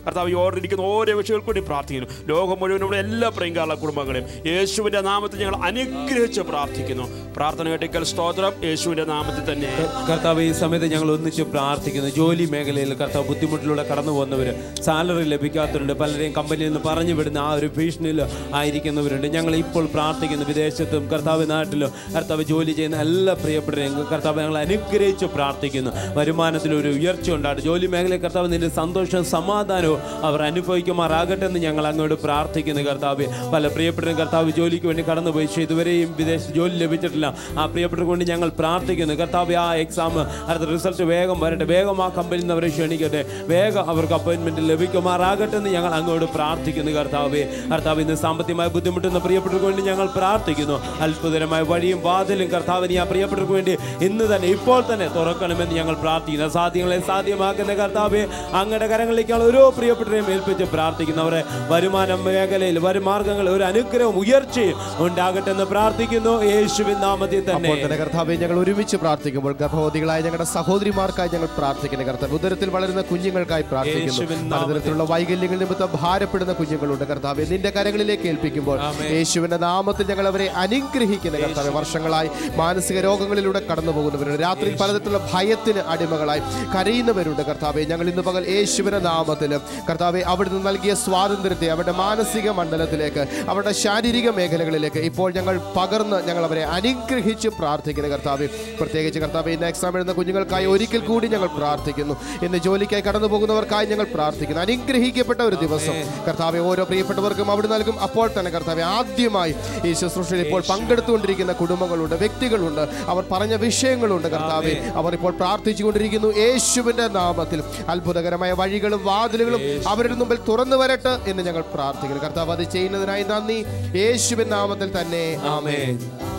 [SPEAKER 5] കർത്താവ് ഈ ഓർഡർ ഇരിക്കുന്ന ഓരോ വിഷയങ്ങൾക്ക് വേണ്ടി പ്രാർത്ഥിക്കുന്നു. ലോകം മുഴുവനുള്ള എല്ലാ പ്രിയങ്കേരള കുടുംബങ്ങളെയും യേശുവിൻ്റെ നാമത്തിൽ ഞങ്ങൾ അനുഗ്രഹിച്ച് പ്രാർത്ഥിക്കുന്നു. പ്രാർത്ഥന കേട്ടിക്കൽ സ്തോത്രം യേശുവിൻ്റെ നാമത്തിൽ തന്നെ.
[SPEAKER 2] കർത്താവ് ഈ സമയത്ത് ഞങ്ങൾ ഒന്നിച്ച് പ്രാർത്ഥിക്കുന്നു. ജോലി മേഖലയിൽ കർത്താവ് ബുദ്ധിമുട്ടിലൂടെ കടന്നു പോകുന്നവർ, സാലറി ലഭിക്കാത്തവരുണ്ട്, പലരെയും കമ്പനിയിൽ നിന്ന് പറഞ്ഞു വിടുന്ന ആ ഒരു ഭീഷണിയിൽ ആയിരിക്കുന്നവരുണ്ട്. ഞങ്ങൾ ഇപ്പോൾ പ്രാർത്ഥിക്കുന്നു. വിദേശത്തും കർത്താവ് നാട്ടിലും കർത്താവ് ജോലി ചെയ്യുന്ന എല്ലാ പ്രിയപ്പെട്ടവരെയും കർത്താവ് ഞങ്ങൾ അനുഗ്രഹിച്ച് പ്രാർത്ഥിക്കുന്നു. വരുമാനത്തിലൊരു ഉയർച്ച ഉണ്ടാകട്ടെ. ജോലി മേഖലയിൽ കർത്താവ് നിന്റെ സന്തോഷവും സമാധാനവും അവർ അനുഭവിക്കുമാറാകട്ടെ എന്ന് ഞങ്ങൾ അങ്ങോട്ട് പ്രാർത്ഥിക്കുന്നു. കർത്താവ് പല പ്രിയപ്പെട്ടവരും കർത്താവ് ജോലിക്ക് വേണ്ടി കടന്നുപോയി, പക്ഷേ ഇതുവരെയും വിദേശ ജോലി ലഭിച്ചിട്ടില്ല. ആ പ്രിയപ്പെട്ടവർക്ക് കൊണ്ട് ഞങ്ങൾ പ്രാർത്ഥിക്കുന്നു. കർത്താവ് ആ എക്സാം അടുത്ത റിസൾട്ട് വേഗം വരട്ടെ, വേഗം ആ കമ്പനിയിൽ നിന്ന് അവരെ ക്ഷണിക്കട്ടെ, വേഗം അവർക്ക് അപ്പോയിൻമെൻറ്റ് ലഭിക്കുമാറാകട്ടെ എന്ന് ഞങ്ങൾ അങ്ങോട്ട് പ്രാർത്ഥിക്കുന്നു. കർത്താവ് ഇന്ന് സാമ്പത്തികമായി ബുദ്ധിമുട്ടുന്ന പ്രിയപ്പെട്ടവർക്ക് വേണ്ടി ഞങ്ങൾ പ്രാർത്ഥിക്കുന്നു. അത്ഭുതകരമായ വഴിയും വാതിലും കർത്താവിന് ആ പ്രിയപ്പെട്ടവർക്ക് വേണ്ടി ഇന്ന് തന്നെ ഇപ്പോൾ തന്നെ തുറക്കണമെന്ന് ഞങ്ങൾ പ്രാർത്ഥിക്കുന്നു. അസാധ്യങ്ങളെ സാധ്യമാക്കുന്ന കർത്താവ് അങ്ങയുടെ കരങ്ങളിലേക്ക് ഓരോ പ്രിയപ്പെട്ടവരെയും ഏൽപ്പിച്ച് പ്രാർത്ഥിക്കുന്നു. അവരെ വരുമാന മേഖലയിൽ വരുമാർഗങ്ങൾ ഒരു അനുഗ്രഹവും ഉയർച്ചയും ഉണ്ടാകട്ടെ എന്ന് പ്രാർത്ഥിക്കുന്നു യേശുവിൻ നാമത്തിൽ തന്നെ.
[SPEAKER 1] കർത്താവെ ഞങ്ങൾ ഒരുമിച്ച് പ്രാർത്ഥിക്കുമ്പോൾ ഗർഭവതികളായ ഞങ്ങളുടെ സഹോദരിമാർക്കായി ഞങ്ങൾ പ്രാർത്ഥിക്കുന്നു. കർത്താവ് ഉദരത്തിൽ വളരുന്ന കുഞ്ഞുങ്ങൾക്കായി പ്രാർത്ഥിക്കുന്നു. പലതരത്തിലുള്ള വൈകല്യങ്ങൾ നിമിത്തം ഭാരപ്പെടുന്ന കുഞ്ഞുങ്ങളുണ്ട്. കർത്താവെ നിന്റെ കരങ്ങളിലേക്ക് ഏൽപ്പിക്കുമ്പോൾ യേശുവിന്റെ നാമത്തിൽ ഞങ്ങൾ അവരെ അനുഗ്രഹിക്കുന്ന കർത്താവെ. വർഷങ്ങളായി മാനസിക രോഗങ്ങളിലൂടെ കടന്നു പോകുന്നവരുണ്ട്. രാത്രി പലതരത്തിലുള്ള ഭയത്തിന് അടിമകളായി കരയുന്നവരുണ്ട്. കർത്താവെ ഞങ്ങൾ ഇന്ന് പകൽ യേശുവിന്റെ നാമത്തിൽ കർത്താവെ അവിടുന്ന് നൽകിയ സ്വാതന്ത്ര്യത്തെ അവരുടെ മാനസിക മണ്ഡലത്തിലേക്ക്, അവരുടെ ശാരീരിക മേഖലകളിലേക്ക് ഇപ്പോൾ ഞങ്ങൾ പകർന്ന് ഞങ്ങൾ അവരെ അനുഗ്രഹിച്ച് പ്രാർത്ഥിക്കുന്നു. കർത്താവെ പ്രത്യേകിച്ച് കർത്താവെ ഇന്ന് എക്സാം എഴുതുന്ന കുഞ്ഞുങ്ങൾക്കായി ഒരിക്കൽ കൂടി ഞങ്ങൾ പ്രാർത്ഥിക്കുന്നു. ഇന്ന് ജോലിക്കായി കടന്നു പോകുന്നവർക്കായി ഞങ്ങൾ പ്രാർത്ഥിക്കുന്നു. അനുഗ്രഹിക്കപ്പെട്ട ഒരു ദിവസം കർത്താവെ ഓരോ പ്രിയപ്പെട്ടവർക്കും അവിടെ നൽകും. അപ്പോൾ തന്നെ കർത്താവെ ആദ്യമായി ഈ ശുശ്രൂഷയിൽ ഇപ്പോൾ പങ്കെടുത്തുകൊണ്ടിരിക്കുന്ന കുടുംബങ്ങളുണ്ട്, വ്യക്തികളുണ്ട്, അവർ പറഞ്ഞ വിഷയങ്ങളുണ്ട്. കർത്താവെ അവർ ഇപ്പോൾ പ്രാർത്ഥിച്ചുകൊണ്ടിരിക്കുന്നു. യേശുവിന്റെ നാമത്തിൽ അത്ഭുതകരമായ വഴികളും വാതിലുകളും അവരുടെ മുമ്പിൽ തുറന്നു വരട്ടെ എന്ന് ഞങ്ങൾ പ്രാർത്ഥിക്കുന്നു. കർത്താവ് അത് ചെയ്യുന്നതിനായി നന്ദി. യേശുവിൻ നാമത്തിൽ തന്നെ ആമേൻ.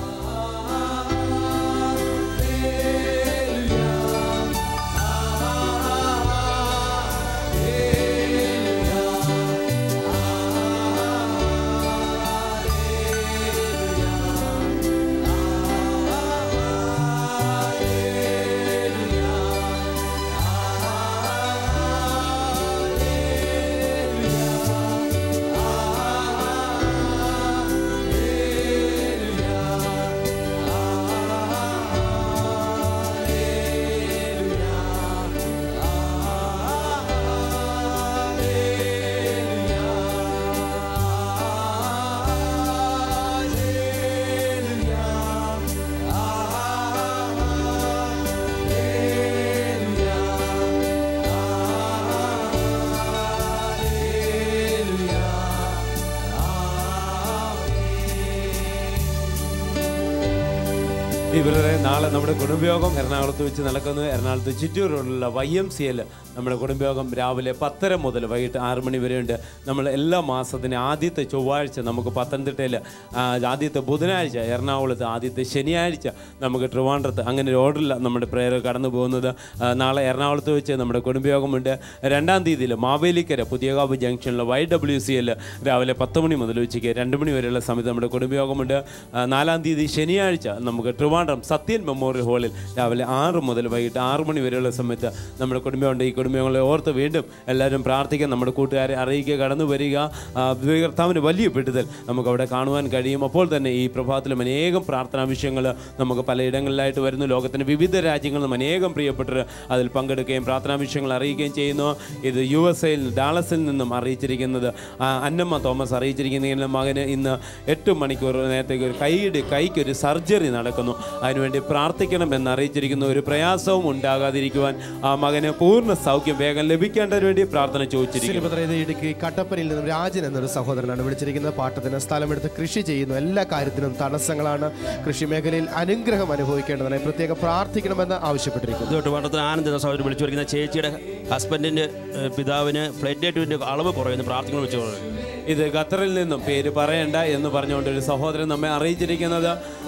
[SPEAKER 2] ഇവരുടെ നാളെ നമ്മുടെ കുടുംബയോഗം എറണാകുളത്ത് വെച്ച് നടക്കുന്നു. എറണാകുളത്ത് ചിറ്റൂർ റോഡിലുള്ള YMCAയിൽ നമ്മുടെ കുടുംബയോഗം രാവിലെ 10:30 മുതൽ വൈകിട്ട് 6 മണി വരെയുണ്ട്. നമ്മൾ എല്ലാ മാസത്തിന് ആദ്യത്തെ ചൊവ്വാഴ്ച നമുക്ക് പത്തനംതിട്ടയിൽ, ആദ്യത്തെ ബുധനാഴ്ച എറണാകുളത്ത്, ആദ്യത്തെ ശനിയാഴ്ച നമുക്ക് ട്രിവാൻഡ്രത്ത്, അങ്ങനെ ഒരു ഓർഡറിൽ നമ്മുടെ പ്രേയർ കടന്നു പോകുന്നത്. നാളെ എറണാകുളത്ത് വെച്ച് നമ്മുടെ കുടുംബയോഗമുണ്ട്. 2-ാം തീയതിയിൽ മാവേലിക്കര പുതിയകാവ് ജംഗ്ഷനിലെ YWCAയിൽ രാവിലെ 10 മണി മുതൽ ഉച്ചയ്ക്ക് 2 മണി വരെയുള്ള സമയത്ത് നമ്മുടെ കുടുംബയോഗമുണ്ട്. 4-ാം തീയതി ശനിയാഴ്ച നമുക്ക് ട്രിവാൻഡ്രം സത്യൻ മെമ്മോറിയൽ ഹാളിൽ രാവിലെ 6 മുതൽ വൈകിട്ട് 6 മണി വരെയുള്ള സമയത്ത് നമ്മുടെ കുടുംബമുണ്ട്. ഈ കുടുംബങ്ങളെ ഓർത്ത് വീണ്ടും എല്ലാവരും പ്രാർത്ഥിക്കാൻ, നമ്മുടെ കൂട്ടുകാരെ അറിയിക്കുക, കടന്നു വരിക. കർത്താവിന് വലിയ വിടുതൽ നമുക്ക് അവിടെ കാണുവാൻ കഴിയും. അപ്പോൾ തന്നെ ഈ പ്രഭാതത്തിലും അനേകം പ്രാർത്ഥനാ വിഷയങ്ങൾ നമുക്ക് പലയിടങ്ങളിലായിട്ട് വരുന്നു. ലോകത്തിൻ്റെ വിവിധ രാജ്യങ്ങളിൽ നിന്നും അനേകം പ്രിയപ്പെട്ടവർ അതിൽ പങ്കെടുക്കുകയും പ്രാർത്ഥനാ വിഷയങ്ങൾ അറിയിക്കുകയും ചെയ്യുന്നു. ഇത് USA ഡാളസിൽ നിന്നും അറിയിച്ചിരിക്കുന്നത് അന്നമ്മ തോമസ് അറിയിച്ചിരിക്കുന്ന മകന് ഇന്ന് 8 മണിക്കൂർ നേരത്തേക്ക് ഒരു കൈക്കൊരു സർജറി നടക്കുന്നു. അതിനുവേണ്ടി പ്രാർത്ഥിക്കണം എന്ന് അറിയിച്ചിരിക്കുന്നു. ഒരു പ്രയാസവും ഉണ്ടാകാതിരിക്കുവാൻ ആ മകന് പൂർണ്ണ സൗഖ്യം വേഗം ലഭിക്കേണ്ടതിന് വേണ്ടി പ്രാർത്ഥന ചോദിച്ചിരിക്കുന്നു.
[SPEAKER 1] ഇടുക്കി കട്ടപ്പനയിൽ നിന്നും രാജൻ എന്നൊരു സഹോദരനാണ് വിളിച്ചിരിക്കുന്നത്. പാട്ടത്തിന് സ്ഥലമെടുത്ത് കൃഷി ചെയ്യുന്നു. എല്ലാ കാര്യത്തിനും തടസ്സങ്ങളാണ്. കൃഷി മേഖലയിൽ അനുഗ്രഹം അനുഭവിക്കേണ്ടതിനെ പ്രത്യേകം പ്രാർത്ഥിക്കണമെന്ന് ആവശ്യപ്പെട്ടിരിക്കുന്നു.
[SPEAKER 5] പാട്ടത്തിന് ആനന്ദ് എന്ന സഹോദരൻ വിളിച്ചു വരുന്ന ചേച്ചിയുടെ ഹസ്ബൻഡിന്റെ പിതാവിന് പ്ലേറ്റ്ലേറ്റിന്റെ അളവ് കുറയുന്നു, പ്രാർത്ഥിക്കണം വെച്ചു.
[SPEAKER 2] ഇത് ഖത്തറിൽ നിന്നും പേര് പറയണ്ട എന്ന് പറഞ്ഞുകൊണ്ട് ഒരു സഹോദരൻ നമ്മെ അറിയിച്ചിരിക്കുന്നത്.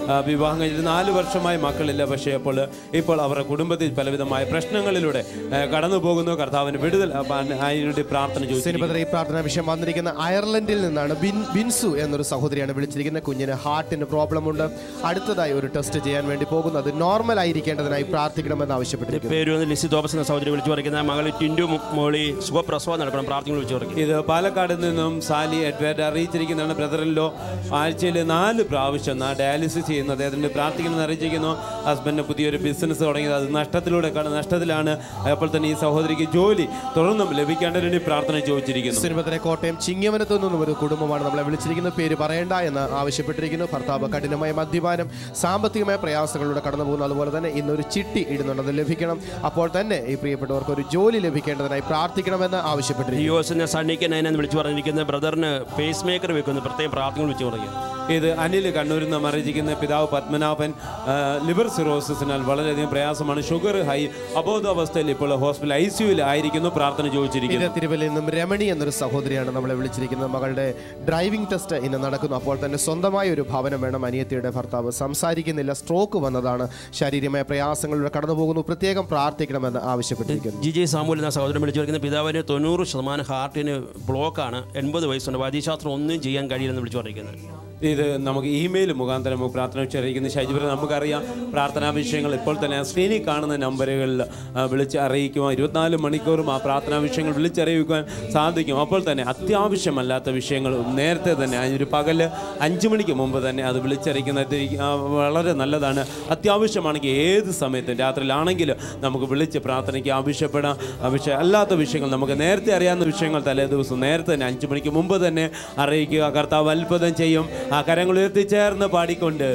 [SPEAKER 2] വിവാഹം കഴിഞ്ഞിട്ട് 4 വർഷമായി മക്കളില്ല. പക്ഷേ ഇപ്പോൾ അവരുടെ കുടുംബത്തിൽ പലവിധമായ പ്രശ്നങ്ങളിലൂടെ കടന്നു പോകുന്നു. കർത്താവിന് വിടുതൽ അതിനുവേണ്ടി പ്രാർത്ഥന ചോദിച്ചു.
[SPEAKER 1] ഈ പ്രാർത്ഥന വിഷയം വന്നിരിക്കുന്ന അയർലൻഡിൽ നിന്നാണ്. ബിൻസു എന്നൊരു സഹോദരിയാണ് വിളിച്ചിരിക്കുന്നത്. കുഞ്ഞിന് ഹാർട്ടിന് പ്രോബ്ലം ഉണ്ട്. അടുത്തതായി ഒരു ടെസ്റ്റ് ചെയ്യാൻ വേണ്ടി പോകുന്നു. അത് നോർമൽ ആയിരിക്കേണ്ടതിനായി പ്രാർത്ഥിക്കണമെന്ന് ആവശ്യപ്പെട്ടിരിക്കുന്നു.
[SPEAKER 5] പേര് ലിസി തോമസ് എന്ന സഹോദരി വിളിച്ചു പറയുന്ന മകൾ ടിൻഡു മോളി സുഖപ്രസവം നടക്കണം, പ്രാർത്ഥന വിളിച്ചു പറയും.
[SPEAKER 2] ഇത് പാലക്കാട് നിന്നും സാലി എഡ്വേർഡ് അറിയിച്ചിരിക്കുന്നതാണ്. ബ്രദറിലോ ആഴ്ചയിൽ 4 പ്രാവശ്യം ഡയാലിസിസ് ചെയ്യുന്നു. അദ്ദേഹത്തിന് പ്രാർത്ഥിക്കണമെന്ന് അറിയിച്ചിരിക്കുന്നു. ഹസ്ബൻഡിന് പുതിയൊരു ബിസിനസ് തുടങ്ങിയത്, അത് നഷ്ടത്തിലാണ്. അപ്പോൾ തന്നെ ഈ സഹോദരിക്ക് ജോലി തുടർന്നും ലഭിക്കേണ്ടതിന് പ്രാർത്ഥന ചോദിച്ചിരിക്കുന്നു.
[SPEAKER 1] കോട്ടയം ചിങ്ങവനത്തു നിന്നും ഒരു കുടുംബമാണ് നമ്മളെ വിളിച്ചിരിക്കുന്നത്. പേര് പറയേണ്ട എന്ന് ആവശ്യപ്പെട്ടിരിക്കുന്നു. ഭർത്താവ് കഠിനമായ മദ്യപാനം, സാമ്പത്തികമായ പ്രയാസങ്ങളിലൂടെ കടന്നു പോകുന്നു. അതുപോലെ തന്നെ ഇന്നൊരു ചിട്ടി ഇടുന്നുണ്ട്, അത് ലഭിക്കണം. അപ്പോൾ തന്നെ ഈ പ്രിയപ്പെട്ടവർക്ക് ഒരു ജോലി ലഭിക്കേണ്ടതിനായി പ്രാർത്ഥിക്കണമെന്ന് ആവശ്യപ്പെട്ടിരിക്കുന്നു.
[SPEAKER 5] സണ്ണിക്കനെന്ന് വിളിച്ചു പറഞ്ഞിരിക്കുന്ന ബ്രദറിന് പേസ് മേക്കർ വെക്കുന്നു, പ്രത്യേകം പ്രാർത്ഥന വിളിച്ചു പറയുക.
[SPEAKER 2] ഇത് അനിൽ കണ്ണൂരിൽ നിന്ന് അറിയിച്ചിരിക്കുന്ന പിതാവ് പത്മനാഭൻ ലിവർ സിറോസിസിനാൽ വളരെയധികം പ്രയാസമാണ്. ഷുഗർ ഹൈ, അബോധാവസ്ഥയിൽ ഇപ്പോൾ ഹോസ്പിറ്റൽ ICUയിൽ ആയിരിക്കുന്നു, പ്രാർത്ഥന ചോദിച്ചിരിക്കുന്നു.
[SPEAKER 1] തിരുവല്ലയിൽ നിന്നും രമണി എന്നൊരു സഹോദരിയാണ് നമ്മളെ വിളിച്ചിരിക്കുന്നത്. മകളുടെ ഡ്രൈവിംഗ് ടെസ്റ്റ് ഇന്ന് നടക്കുന്നു. അപ്പോൾ തന്നെ സ്വന്തമായ ഒരു ഭവനം വേണം. അനിയത്തിയുടെ ഭർത്താവ് സംസാരിക്കുന്നില്ല, സ്ട്രോക്ക് വന്നതാണ്, ശാരീരികമായ പ്രയാസങ്ങളിലൂടെ കടന്നു പോകുന്നു, പ്രത്യേകം പ്രാർത്ഥിക്കണമെന്ന് ആവശ്യപ്പെട്ടിരിക്കുന്നു.
[SPEAKER 5] ജിജി സാമൂൽ എന്ന സഹോദരൻ വിളിച്ചു പറയുന്ന പിതാവിന് 90% ഹാർട്ടിന് ബ്ലോക്കാണ്, 80 വയസ്സുണ്ട്, വൈദ്യശാസ്ത്രം ഒന്നും ചെയ്യാൻ കഴിയില്ലെന്ന് വിളിച്ചു പറഞ്ഞിരിക്കുന്നത്.
[SPEAKER 2] ഇത് നമുക്ക് ഇമെയിൽ മുഖാന്തരം പ്രാർത്ഥന അറിയിക്കുന്ന ഷൈജുബിനെ നമുക്കറിയാം. പ്രാർത്ഥനാ വിഷയങ്ങൾ ഇപ്പോൾ തന്നെ സ്ക്രീനിൽ കാണുന്ന നമ്പറുകളിൽ വിളിച്ച് അറിയിക്കുവാൻ 24 മണിക്കൂറും ആ പ്രാർത്ഥനാ വിഷയങ്ങൾ വിളിച്ചറിയിക്കുവാൻ സാധിക്കും. അപ്പോൾ തന്നെ അത്യാവശ്യമല്ലാത്ത വിഷയങ്ങൾ നേരത്തെ തന്നെ ഒരു പകല് 5 മണിക്ക് മുമ്പ് തന്നെ അത് വിളിച്ചറിയിക്കുന്നത് വളരെ നല്ലതാണ്. അത്യാവശ്യമാണെങ്കിൽ ഏത് സമയത്തും രാത്രിയിലാണെങ്കിലും നമുക്ക് വിളിച്ച് പ്രാർത്ഥനയ്ക്ക് ആവശ്യപ്പെടാം. അല്ലാത്ത വിഷയങ്ങൾ നമുക്ക് നേരത്തെ അറിയാവുന്ന വിഷയങ്ങൾ തലേ ദിവസം നേരത്തെ തന്നെ 5 മണിക്ക് മുമ്പ് തന്നെ അറിയിക്കുക. കർത്താവ് അത്ഭുതം ചെയ്യും. ആ കരങ്ങൾ ഉയർത്തിച്ചേർന്ന് പാടിക്കൊണ്ട്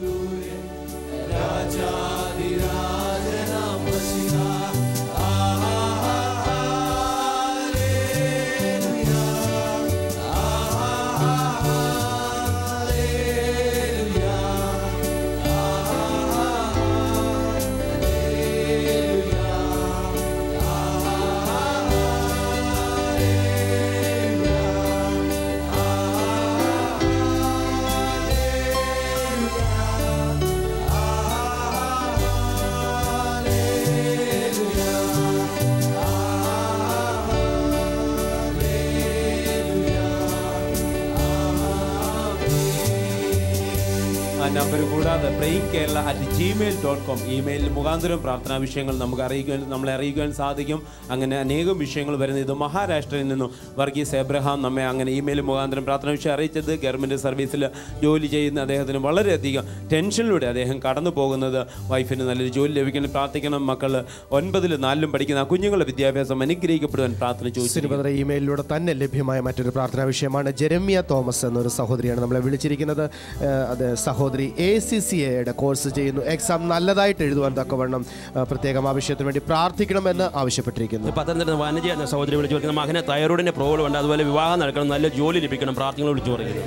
[SPEAKER 2] നമ്പർ കൂടാതെ prayingkerala@gmail.com ഇമെയിൽ മുഖാന്തരം പ്രാർത്ഥനാ വിഷയങ്ങൾ നമ്മളെ അറിയിക്കുവാൻ സാധിക്കും. അങ്ങനെ അനേകം വിഷയങ്ങൾ വരുന്നത്. ഇത് മഹാരാഷ്ട്രയിൽ നിന്നും വർഗീസ് എബ്രഹാം നമ്മെ അങ്ങനെ ഇമെയിൽ മുഖാന്തരം പ്രാർത്ഥനാ വിഷയം അറിയിച്ചത്. ഗവൺമെൻറ് സർവീസിൽ ജോലി ചെയ്യുന്ന അദ്ദേഹത്തിന് വളരെയധികം ടെൻഷനിലൂടെ അദ്ദേഹം കടന്നു പോകുന്നത്. വൈഫിന് നല്ലൊരു ജോലി ലഭിക്കണം, പ്രാർത്ഥിക്കണം. മക്കൾ 9ലും 4ലും പഠിക്കുന്ന ആ കുഞ്ഞുങ്ങളുടെ വിദ്യാഭ്യാസം അനുഗ്രഹിക്കപ്പെടുവാൻ പ്രാർത്ഥന ചോദിച്ചു.
[SPEAKER 1] ഇമെയിലിലൂടെ തന്നെ ലഭ്യമായ മറ്റൊരു പ്രാർത്ഥനാ വിഷയമാണ്. ജെരമ്യ തോമസ് എന്നൊരു സഹോദരിയാണ് നമ്മളെ വിളിച്ചിരിക്കുന്നത്. അത് സഹോദരി ACCAയുടെ കോഴ്സ് ചെയ്യുന്നു. എക്സാം നല്ലതായിട്ട് എഴുതുവാൻ തക്കവണ്ണം പ്രത്യേകം ആവശ്യത്തിന് വേണ്ടി പ്രാർത്ഥിക്കണമെന്ന് ആവശ്യപ്പെട്ടിരിക്കുന്നു.
[SPEAKER 5] പത്തനംതിട്ട വനജ എന്ന സഹോദരി വിളിച്ചു പറയുന്നത് മകനെ തൈറോയിഡിന്റെ പ്രോബ്ലം ഉണ്ട്, അതുപോലെ വിവാഹം നടക്കണം, നല്ല ജോലി ലഭിക്കണം, പ്രാർത്ഥനകൾ വിളിച്ചു പറയുന്നത്.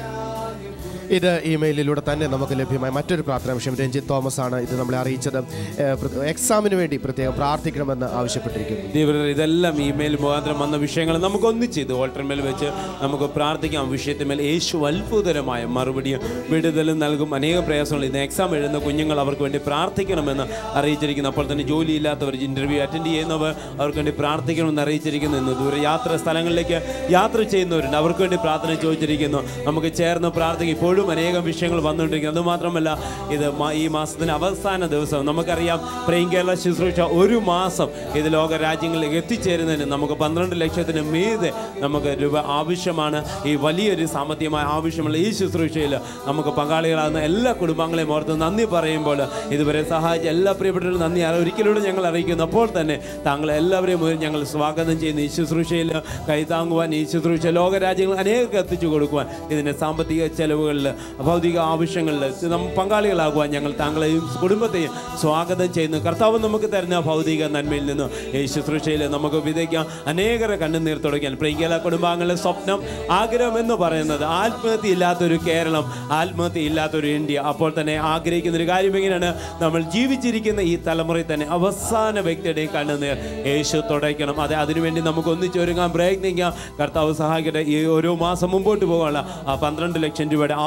[SPEAKER 1] ഇത് ഇമെയിലിലൂടെ തന്നെ നമുക്ക് ലഭ്യമായ മറ്റൊരു പ്രാർത്ഥനാ വിഷയം. രഞ്ജിത്ത് തോമസ് ആണ് ഇത് നമ്മളെ അറിയിച്ചത്. എക്സാമിന് വേണ്ടി പ്രത്യേകം പ്രാർത്ഥിക്കണമെന്ന് ആവശ്യപ്പെട്ടിരിക്കുന്നു.
[SPEAKER 2] ഇതെല്ലാം ഇമെയിൽ മുഖാന്തരം വന്ന വിഷയങ്ങൾ നമുക്ക് ഒന്നിച്ച് ഇത് ഓൾട്ടർമേൽ വെച്ച് നമുക്ക് പ്രാർത്ഥിക്കാം. വിഷയത്തിന്മേൽ യേശു അത്ഭുതകരമായ മറുപടിയും വിടുതലും നൽകും. അനേകം പ്രയാസങ്ങൾ ഇന്ന് എക്സാം എഴുതുന്ന കുഞ്ഞുങ്ങൾ അവർക്ക് വേണ്ടി പ്രാർത്ഥിക്കണമെന്ന് അറിയിച്ചിരിക്കുന്നു. അപ്പോൾ തന്നെ ജോലിയില്ലാത്തവർ, ഇൻ്റർവ്യൂ അറ്റൻഡ് ചെയ്യുന്നവർ അവർക്ക് വേണ്ടി പ്രാർത്ഥിക്കണമെന്ന് അറിയിച്ചിരിക്കുന്നു. ഇന്ന് ദൂരെ സ്ഥലങ്ങളിലേക്ക് യാത്ര ചെയ്യുന്നവരുണ്ട്, അവർക്ക് വേണ്ടി പ്രാർത്ഥന ചോദിച്ചിരിക്കുന്നു. നമുക്ക് ചേർന്ന് പ്രാർത്ഥിക്കും. ഇപ്പോഴും അനേകം വിഷയങ്ങൾ വന്നുകൊണ്ടിരിക്കുന്നത്. അതുമാത്രമല്ല ഇത് ഈ മാസത്തിന് അവസാന ദിവസം നമുക്കറിയാം പ്രേയിങ് കേരള ശുശ്രൂഷ 1 മാസം ഇത് ലോക രാജ്യങ്ങളിലേക്ക് എത്തിച്ചേരുന്നതിന് നമുക്ക് 12 ലക്ഷത്തിന് മീതെ നമുക്ക് രൂപ ആവശ്യമാണ്. ഈ വലിയൊരു സാമ്പത്തികമായ ആവശ്യമുള്ള ഈ ശുശ്രൂഷയിൽ നമുക്ക് പങ്കാളികളാകുന്ന എല്ലാ കുടുംബങ്ങളെയും ഓർത്ത് നന്ദി പറയുമ്പോൾ ഇതുവരെ സഹായിച്ച എല്ലാ പ്രിയപ്പെട്ടവരും നന്ദി ഒരിക്കലൂടെ ഞങ്ങൾ അറിയിക്കുന്നു. അപ്പോൾ തന്നെ താങ്കൾ എല്ലാവരെയും ഞങ്ങൾ സ്വാഗതം ചെയ്യുന്നു. ഈ ശുശ്രൂഷയിൽ കൈതാങ്ങുവാൻ, ഈ ശുശ്രൂഷ ലോകരാജ്യങ്ങൾ അനേകം എത്തിച്ചു കൊടുക്കുവാൻ, ഇതിൻ്റെ സാമ്പത്തിക ചെലവുകളിൽ, ഭൗതിക ആവശ്യങ്ങളിൽ പങ്കാളികളാകുവാൻ ഞങ്ങൾ താങ്കളെയും കുടുംബത്തെയും സ്വാഗതം ചെയ്യുന്നു. കർത്താവ് നമുക്ക് തരുന്ന ഭൗതിക നന്മയിൽ നിന്ന് ഈ ശുശ്രൂഷയിൽ നമുക്ക് വിതയ്ക്കാം. അനേകരെ കണ്ണുനീർ തുടയ്ക്കാൻ പ്രിയങ്കേല കുടുംബാംഗങ്ങളുടെ സ്വപ്നം, ആഗ്രഹം എന്ന് പറയുന്നത് ആത്മഹത്യയില്ലാത്തൊരു കേരളം, ആത്മഹത്യയില്ലാത്തൊരു ഇന്ത്യ. അപ്പോൾ തന്നെ ആഗ്രഹിക്കുന്നൊരു കാര്യം എങ്ങനെയാണ്, നമ്മൾ ജീവിച്ചിരിക്കുന്ന ഈ തലമുറയിൽ തന്നെ അവസാന വ്യക്തിയുടെയും കണ്ണുനീർ യേശു തുടയ്ക്കണം. അതെ, അതിനുവേണ്ടി നമുക്ക് ഒന്നിച്ചൊരുങ്ങാൻ പ്രയത്നിക്കാം. കർത്താവ് സഹായിക്കട്ടെ. ഈ ഓരോ മാസം മുമ്പോട്ട് പോകാനുള്ള ആ 12 ലക്ഷം രൂപയുടെ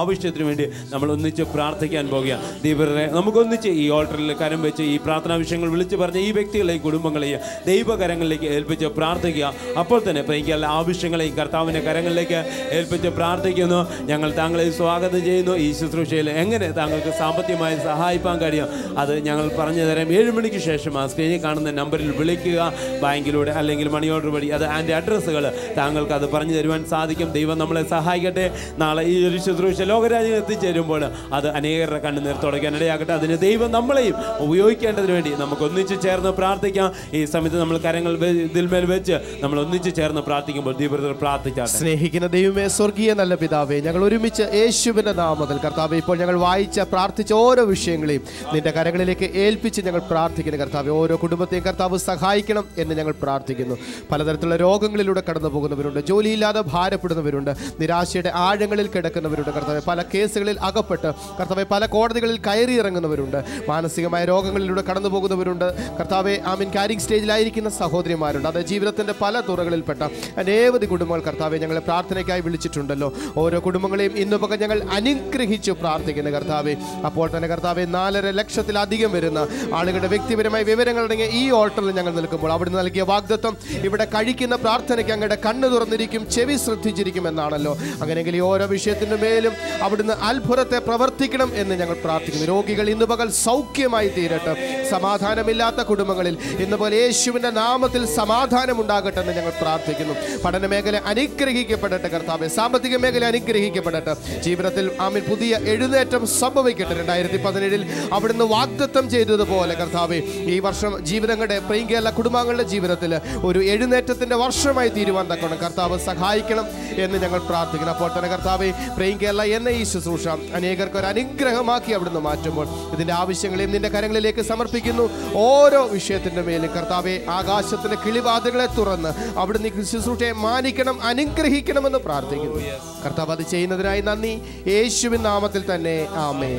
[SPEAKER 2] ആവശ്യത്തിന് വേണ്ടി നമ്മൾ ഒന്നിച്ച് പ്രാർത്ഥിക്കാൻ പോകുകയാണ്. ദൈവരെ നമുക്കൊന്നിച്ച് ഈ ഓൾട്ടറിൽ കരം വെച്ച് ഈ പ്രാർത്ഥനാ വിഷയങ്ങൾ വിളിച്ചു പറഞ്ഞ ഈ വ്യക്തികളെയും കുടുംബങ്ങളെയും ദൈവകരങ്ങളിലേക്ക് ഏൽപ്പിച്ച് പ്രാർത്ഥിക്കുക. അപ്പോൾ തന്നെ പ്രേംകേരള ആവശ്യങ്ങളെയും കർത്താവിൻ്റെ കരങ്ങളിലേക്ക് ഏൽപ്പിച്ച് പ്രാർത്ഥിക്കുന്നു. ഞങ്ങൾ താങ്കളെ സ്വാഗതം ചെയ്യുന്നു. ഈ ശുശ്രൂഷയിൽ എങ്ങനെ താങ്കൾക്ക് സാമ്പത്തികമായി സഹായിക്കാൻ കഴിയും അത് ഞങ്ങൾ പറഞ്ഞു തരാം. 7 മണിക്ക് ശേഷം ആ സ്ക്രീനിൽ കാണുന്ന നമ്പറിൽ വിളിക്കുക. ബാങ്കിലൂടെ അല്ലെങ്കിൽ മണി ഓർഡർ വഴി അത് അതിൻ്റെ അഡ്രസ്സുകൾ താങ്കൾക്ക് അത് പറഞ്ഞു തരുവാൻ സാധിക്കും. ദൈവം നമ്മളെ സഹായിക്കട്ടെ. നാളെ ഈ ഒരു ശുശ്രൂഷ ലോകരാജ്യം എത്തിച്ചേരുമ്പോൾ അത് അനേകരുടെ കണ്ണുനീർ തുടയ്ക്കാൻ ഇടയാകട്ടെ. അതിന് ദൈവം നമ്മളെയും ഉപയോഗിക്കേണ്ടതിന് വേണ്ടി നമുക്ക് ഒന്നിച്ച് ചേർന്ന് പ്രാർത്ഥിക്കാം. ഈ സമയത്ത് നമ്മൾ കരങ്ങൾ ഇതിന്മേൽ വെച്ച് നമ്മൾ ഒന്നിച്ച് ചേർന്ന് പ്രാർത്ഥിക്കുമ്പോൾ ദൈവത്തിൽ പ്രാർത്ഥിക്കാം.
[SPEAKER 1] സ്നേഹിക്കുന്ന ദൈവമേ, സ്വർഗീയ നല്ല പിതാവേ, ഞങ്ങൾ ഒരുമിച്ച് യേശുവിൻ്റെ നാമത്തിൽ കർത്താവേ ഇപ്പോൾ ഞങ്ങൾ വായിച്ച പ്രാർത്ഥിച്ച ഓരോ വിഷയങ്ങളെയും നിന്റെ കരങ്ങളിലേക്ക് ഏൽപ്പിച്ച് ഞങ്ങൾ പ്രാർത്ഥിക്കുന്നു. കർത്താവേ, ഓരോ കുടുംബത്തെയും കർത്താവ് സഹായിക്കണം എന്ന് ഞങ്ങൾ പ്രാർത്ഥിക്കുന്നു. പലതരത്തിലുള്ള രോഗങ്ങളിലൂടെ കടന്നു പോകുന്നവരുണ്ട്, ജോലിയില്ലാതെ ഭാരപ്പെടുന്നവരുണ്ട്, നിരാശയുടെ ആഴങ്ങളിൽ കിടക്കുന്നവരുണ്ട്. കർത്താവേ, പല കേസുകളിൽ അകപ്പെട്ട് കർത്താവേ പല കോടതികളിൽ കയറി ഇറങ്ങുന്നവരുണ്ട്, മാനസികമായ രോഗങ്ങളിലൂടെ കടന്നു പോകുന്നവരുണ്ട്. കർത്താവേ, ക്യാരിങ് സ്റ്റേജിലായിരിക്കുന്ന സഹോദരിമാരുണ്ട്. അത് ജീവിതത്തിൻ്റെ പല തുറകളിൽപ്പെട്ട അനേവധി കുടുംബങ്ങൾ കർത്താവെ ഞങ്ങളെ പ്രാർത്ഥനയ്ക്കായി വിളിച്ചിട്ടുണ്ടല്ലോ. ഓരോ കുടുംബങ്ങളെയും ഇന്നുപക ഞങ്ങൾ അനുഗ്രഹിച്ചു പ്രാർത്ഥിക്കുന്നു കർത്താവെ. അപ്പോൾ തന്നെ കർത്താവെ 4.5 ലക്ഷത്തിലധികം വരുന്ന ആളുകളുടെ വ്യക്തിപരമായ വിവരങ്ങളടങ്ങിയ ഈ ഓൾട്ടറിൽ ഞങ്ങൾ നിൽക്കുമ്പോൾ അവിടുന്ന് നൽകിയ വാഗ്ദത്തം ഇവിടെ കഴിക്കുന്ന പ്രാർത്ഥനയ്ക്ക് അങ്ങയുടെ കണ്ണ് തുറന്നിരിക്കും, ചെവി ശ്രദ്ധിച്ചിരിക്കും എന്നാണല്ലോ. അങ്ങനെയെങ്കിൽ ഈ ഓരോ വിഷയത്തിൻ്റെ മേലും അവിടുന്ന് അത്ഭുതത്തെ പ്രവർത്തിക്കണം എന്ന് ഞങ്ങൾ പ്രാർത്ഥിക്കുന്നു. രോഗികൾ ഇന്ന് പകൽ സൗഖ്യമായി തീരട്ടെ. സമാധാനമില്ലാത്ത കുടുംബങ്ങളിൽ ഇന്നുപോലെ യേശുവിൻ്റെ നാമത്തിൽ സമാധാനം ഉണ്ടാകട്ടെ എന്ന് ഞങ്ങൾ പ്രാർത്ഥിക്കുന്നു. പഠന മേഖല അനുഗ്രഹിക്കപ്പെടട്ടെ കർത്താവെ. സാമ്പത്തിക മേഖല അനുഗ്രഹിക്കപ്പെടട്ടെ. ജീവിതത്തിൽ പുതിയ എഴുന്നേറ്റം സംഭവിക്കട്ടെ. 2017 അവിടുന്ന് വാഗ്ദത്തം ചെയ്തതുപോലെ കർത്താവെ ഈ വർഷം ജീവിതങ്ങളുടെ പ്രേംകേരള കുടുംബാംഗങ്ങളുടെ ജീവിതത്തിൽ ഒരു എഴുന്നേറ്റത്തിൻ്റെ വർഷമായി തീരുവാൻ തക്കണം കർത്താവ് സഹായിക്കണം എന്ന് ഞങ്ങൾ പ്രാർത്ഥിക്കണം. അപ്പോൾ തന്നെ കർത്താവെ പ്രേംകേരള എന്ന ഈ ശുശ്രൂഷ അനേകർക്ക് ഒരു അനുഗ്രഹമാക്കി അവിടുന്ന് മാറ്റുമ്പോൾ ഇതിൻ്റെ ആവശ്യങ്ങളെയും നിന്റെ കരങ്ങളിലേക്ക് സമർപ്പിക്കുന്നു. ഓരോ വിഷയത്തിൻ്റെ മേലും കർത്താവെ ആകാശത്തിൻ്റെ കിളിവാതിലുകളെ തുറന്ന് അവിടുന്ന് ഈ ശുശ്രൂഷയെ മാനിക്കണം, അനുഗ്രഹിക്കണമെന്ന് പ്രാർത്ഥിക്കുന്നു. കർത്താവ് അത് ചെയ്യുന്നതിനായി നന്ദി. യേശുവിൻ നാമത്തിൽ തന്നെ ആമേൻ.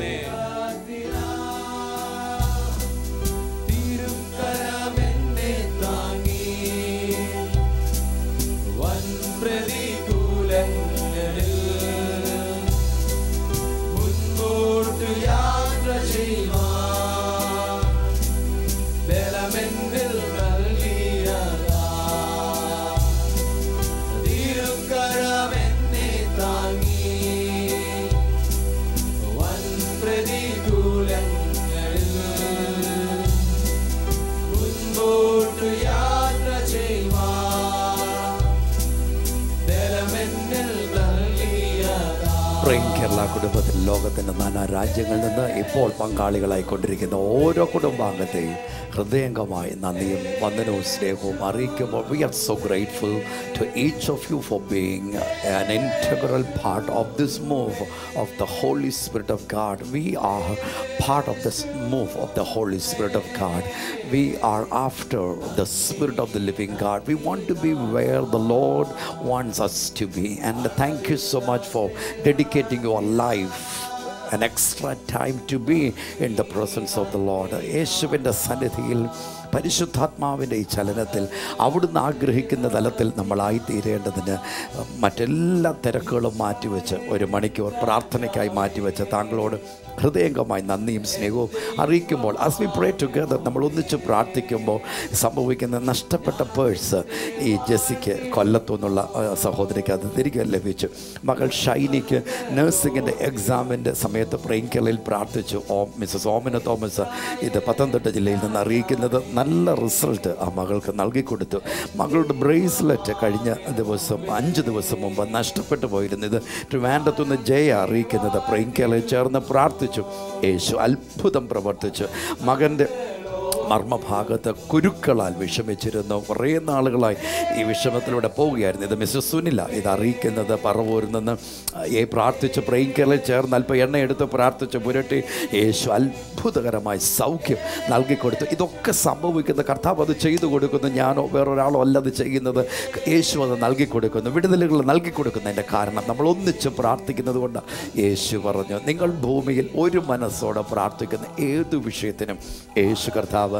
[SPEAKER 3] പ്രേംകേരള കുടുംബത്തിൽ ലോകത്തിൻ്റെ നാനാ രാജ്യങ്ങളിൽ നിന്ന് ഇപ്പോൾ പങ്കാളികളായിക്കൊണ്ടിരിക്കുന്ന ഓരോ കുടുംബാംഗത്തെയും ഹൃദയംഗമായി നന്ദിയും വന്ദനവും സ്നേഹവും അറിയിക്കുമ്പോൾ we are so grateful to each of you for being an integral part of this move of the Holy Spirit of God. We are part of this move of the Holy Spirit of God. We are after the Spirit of the living God. We want to be where the Lord wants us to be. And thank you so much for dedicating your life an extra time to be in the presence of the Lord. യേശുവിൻ്റെ സന്നിധിയിൽ പരിശുദ്ധാത്മാവിൻ്റെ ഈ ചലനത്തിൽ അവിടുന്ന് ആഗ്രഹിക്കുന്ന തലത്തിൽ നമ്മളായിത്തീരേണ്ടതിന് മറ്റെല്ലാ തിരക്കുകളും മാറ്റിവെച്ച് 1 മണിക്കൂർ പ്രാർത്ഥനയ്ക്കായി മാറ്റിവെച്ച് താങ്കളോട് ഹൃദയംഗമായി നന്ദിയും സ്നേഹവും അറിയിക്കുമ്പോൾ as we pray together നമ്മൾ ഒന്നിച്ച് പ്രാർത്ഥിക്കുമ്പോൾ സംഭവിക്കുന്ന നഷ്ടപ്പെട്ട പേഴ്സ് ഈ ജെസ്സിക്ക് കൊല്ലത്തു നിന്നുള്ള സഹോദരിക്ക് അത് തിരികെ ലഭിച്ചു. മകൾ ഷൈനിക്ക് നഴ്സിങ്ങിൻ്റെ എക്സാമിൻ്റെ സമയത്ത് പ്രേംകേരളയിൽ പ്രാർത്ഥിച്ചു. മിസ്സസ് ഓമിന തോമസ് ഇത് പത്തനംതിട്ട ജില്ലയിൽ നിന്ന് അറിയിക്കുന്നത് നല്ല റിസൾട്ട് ആ മകൾക്ക് നൽകിക്കൊടുത്തു. മകളുടെ ബ്രേസ്ലെറ്റ് കഴിഞ്ഞ ദിവസം 5 ദിവസം മുമ്പ് നഷ്ടപ്പെട്ടു പോയിരുന്നു. ഇത് ട്രിവാൻഡ്രത്തുനിന്ന് ജയ അറിയിക്കുന്നത് പ്രേംകേരളയിൽ ചേർന്ന് പ്രാർത്ഥിച്ചു. യേശു അത്ഭുതം പ്രവർത്തിച്ചു. മകൻ്റെ മർമ്മഭാഗത്ത് കുരുക്കളാൽ വിഷമിച്ചിരുന്നു. കുറേ നാളുകളായി ഈ വിഷമത്തിലൂടെ പോവുകയായിരുന്നു. ഇത് മിസ്സസ് സുനില ഇത് അറിയിക്കുന്നത് പറവൂരിൽ നിന്ന് പ്രാർത്ഥിച്ച് പ്രേംകേരളയിൽ ചേർന്ന് അല്പം എണ്ണയെടുത്ത് പ്രാർത്ഥിച്ച് പുരട്ടി യേശു അത്ഭുതകരമായി സൗഖ്യം നൽകിക്കൊടുത്തു. ഇതൊക്കെ സംഭവിക്കുന്ന കർത്താവ് അത് ചെയ്തു കൊടുക്കുന്നു. ഞാനോ വേറൊരാളോ അല്ല അത് ചെയ്യുന്നത്. യേശു അത് നൽകിക്കൊടുക്കുന്നു. വിടുതലുകൾ നൽകിക്കൊടുക്കുന്നതിൻ്റെ കാരണം നമ്മൾ ഒന്നിച്ച് പ്രാർത്ഥിക്കുന്നത് കൊണ്ട് യേശു പറഞ്ഞു, നിങ്ങൾ ഭൂമിയിൽ ഒരു മനസ്സോടെ പ്രാർത്ഥിക്കുന്ന ഏതു വിഷയത്തിനും യേശു കർത്താവ്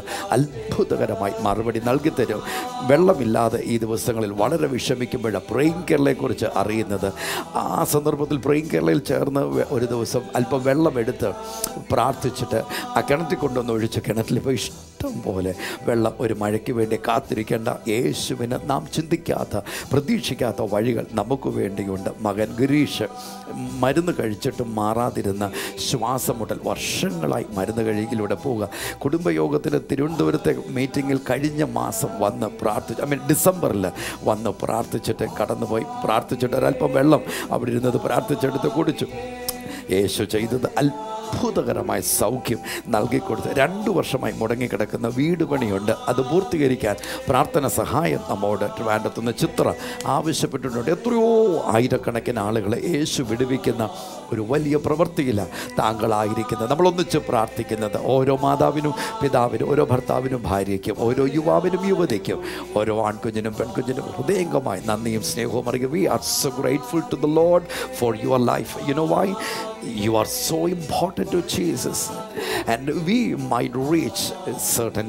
[SPEAKER 3] അത്ഭുതകരമായി മറുപടി നൽകി തരും. വെള്ളമില്ലാതെ ഈ ദിവസങ്ങളിൽ വളരെ വിഷമിക്കുമ്പോഴാണ് പ്രേയിങ് കേരളയെക്കുറിച്ച് അറിയുന്നത്. ആ സന്ദർഭത്തിൽ പ്രേയിങ് കേരളയിൽ ചേർന്ന് ഒരു ദിവസം അല്പം വെള്ളമെടുത്ത് പ്രാർത്ഥിച്ചിട്ട് ആ കിണറ്റിൽ കൊണ്ടുവന്ന് ഒഴിച്ച് കിണറ്റിലിപ്പോൾ ഇഷ്ടം പോലെ വെള്ളം, ഒരു മഴയ്ക്ക് വേണ്ടി കാത്തിരിക്കേണ്ട. യേശുവിന് നാം ചിന്തിക്കാത്ത പ്രതീക്ഷിക്കാത്ത വഴികൾ നമുക്ക് വേണ്ടിയുണ്ട്. മകൻ ഗിരീഷ് മരുന്ന് കഴിച്ചിട്ടും മാറാതിരുന്ന ശ്വാസമുട്ടൽ, വർഷങ്ങളായി മരുന്ന് കഴിയിലൂടെ പോവുക. കുടുംബയോഗത്തിന് തിരുവനന്തപുരത്തെ മീറ്റിങ്ങിൽ കഴിഞ്ഞ മാസം വന്ന് ഡിസംബറിൽ വന്ന് പ്രാർത്ഥിച്ചിട്ട് കടന്നുപോയി. പ്രാർത്ഥിച്ചിട്ട് ഒരല്പം വെള്ളം അവിടെ ഇരുന്നത് പ്രാർത്ഥിച്ചെടുത്ത് കുടിച്ചു. യേശു ചെയ്തത് അത്ഭുതകരമായ സൗഖ്യം നൽകിക്കൊടുത്ത് 2 വർഷമായി മുടങ്ങിക്കിടക്കുന്ന വീട് പണിയുണ്ട്. അത് പൂർത്തീകരിക്കാൻ പ്രാർത്ഥന സഹായം നമ്മോട് ട്രിവാൻഡ്രത്തുനിന്ന് ചിത്ര ആവശ്യപ്പെട്ടിട്ടുണ്ട്. എത്രയോ ആയിരക്കണക്കിന് ആളുകളെ യേശു വിടുവിക്കുന്ന ഒരു വലിയ പ്രവൃത്തിയിലാണ് താങ്കളായിരിക്കുന്നത്. നമ്മളൊന്നിച്ച് പ്രാർത്ഥിക്കുന്നത് ഓരോ മാതാവിനും പിതാവിനും, ഓരോ ഭർത്താവിനും ഭാര്യയ്ക്കും, ഓരോ യുവാവിനും യുവതിക്കും, ഓരോ ആൺകുഞ്ഞിനും പെൺകുഞ്ഞിനും ഹൃദയംഗമായി നന്ദിയും സ്നേഹവും അറിയുക. We are so grateful to the Lord for your life. You know why? You are so important to Jesus, and we might reach certain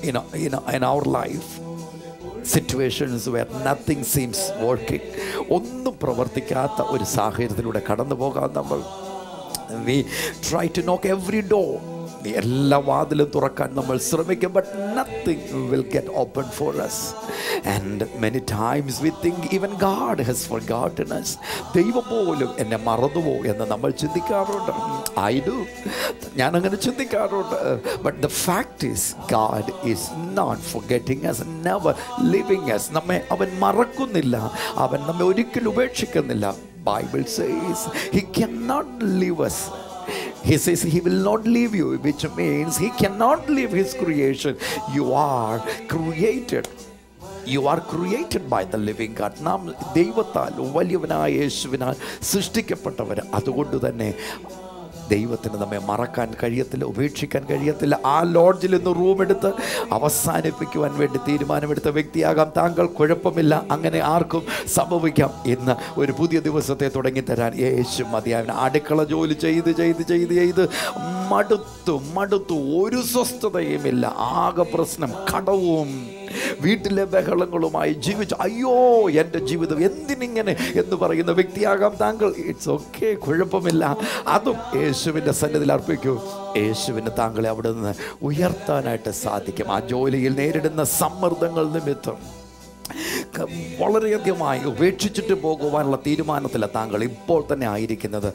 [SPEAKER 3] in our life situations where nothing seems working. ഒന്നും പ്രവർത്തിക്കാത്ത ഒരു സാഹചര്യത്തിലൂടെ കടന്നു പോകാൻ നമ്മൾ we try to knock every door. എല്ലാ വാതിലും തുറക്കാൻ നമ്മൾ ശ്രമിക്കും, but nothing will get open for us. And many times we think even God has forgotten us. ദൈവം പോലും എന്നെ മറന്നുവോ എന്ന് നമ്മൾ ചിന്തിക്കാറുണ്ട്. I do. ഞാൻ അങ്ങനെ ചിന്തിക്കാറുണ്ട്. But the fact is God is not forgetting us, never leaving us. നമ്മെ അവൻ മറക്കുന്നില്ല, അവൻ നമ്മെ ഒരിക്കലും ഉപേക്ഷിക്കുന്നില്ല. Bible says he cannot leave us. He says he will not leave you, which means he cannot leave his creation. You are created. You are created by the living God. നാം ദൈവത്താൽ വലിയവനായ യേശുവിനാൽ സൃഷ്ടിക്കപ്പെട്ടവർ. അതുകൊണ്ട് തന്നെ ദൈവത്തിന് നമ്മെ മറക്കാൻ കഴിയത്തില്ല, ഉപേക്ഷിക്കാൻ കഴിയത്തില്ല. ആ ലോഡ്ജിൽ നിന്ന് റൂം എടുത്ത് അവസാനിപ്പിക്കുവാൻ വേണ്ടി തീരുമാനമെടുത്ത വ്യക്തിയാകാം താങ്കൾ. കുഴപ്പമില്ല, അങ്ങനെ ആർക്കും സംഭവിക്കാം. ഇന്ന് ഒരു പുതിയ ദിവസത്തെ തുടങ്ങിത്തരാൻ യേശു മതിയായ. അടുക്കള ജോലി ചെയ്ത് ചെയ്ത് ചെയ്ത് ചെയ്ത് മടുത്തു, ഒരു സ്വസ്ഥതയുമില്ല, ആകെ പ്രശ്നം, കടവും വീട്ടിലെ ബഹളങ്ങളുമായി ജീവിച്ച് അയ്യോ എൻ്റെ ജീവിതം എന്തിനിങ്ങനെ എന്ന് പറയുന്ന വ്യക്തിയാകാം താങ്കൾ. ഇറ്റ്സ് ഓക്കെ, കുഴപ്പമില്ല. അതും യേശുവിൻ്റെ സന്നിധിയിൽ അർപ്പിക്കൂ. യേശുവിന് താങ്കളെ അവിടെ നിന്ന് ഉയർത്താനായിട്ട് സാധിക്കും. ആ ജോലിയിൽ നേരിടുന്ന സമ്മർദ്ദങ്ങൾ നിമിത്തം വളരെയധികമായി ഉപേക്ഷിച്ചിട്ട് പോകുവാനുള്ള തീരുമാനത്തിലാണ് താങ്കൾ ഇപ്പോൾ തന്നെ ആയിരിക്കുന്നത്.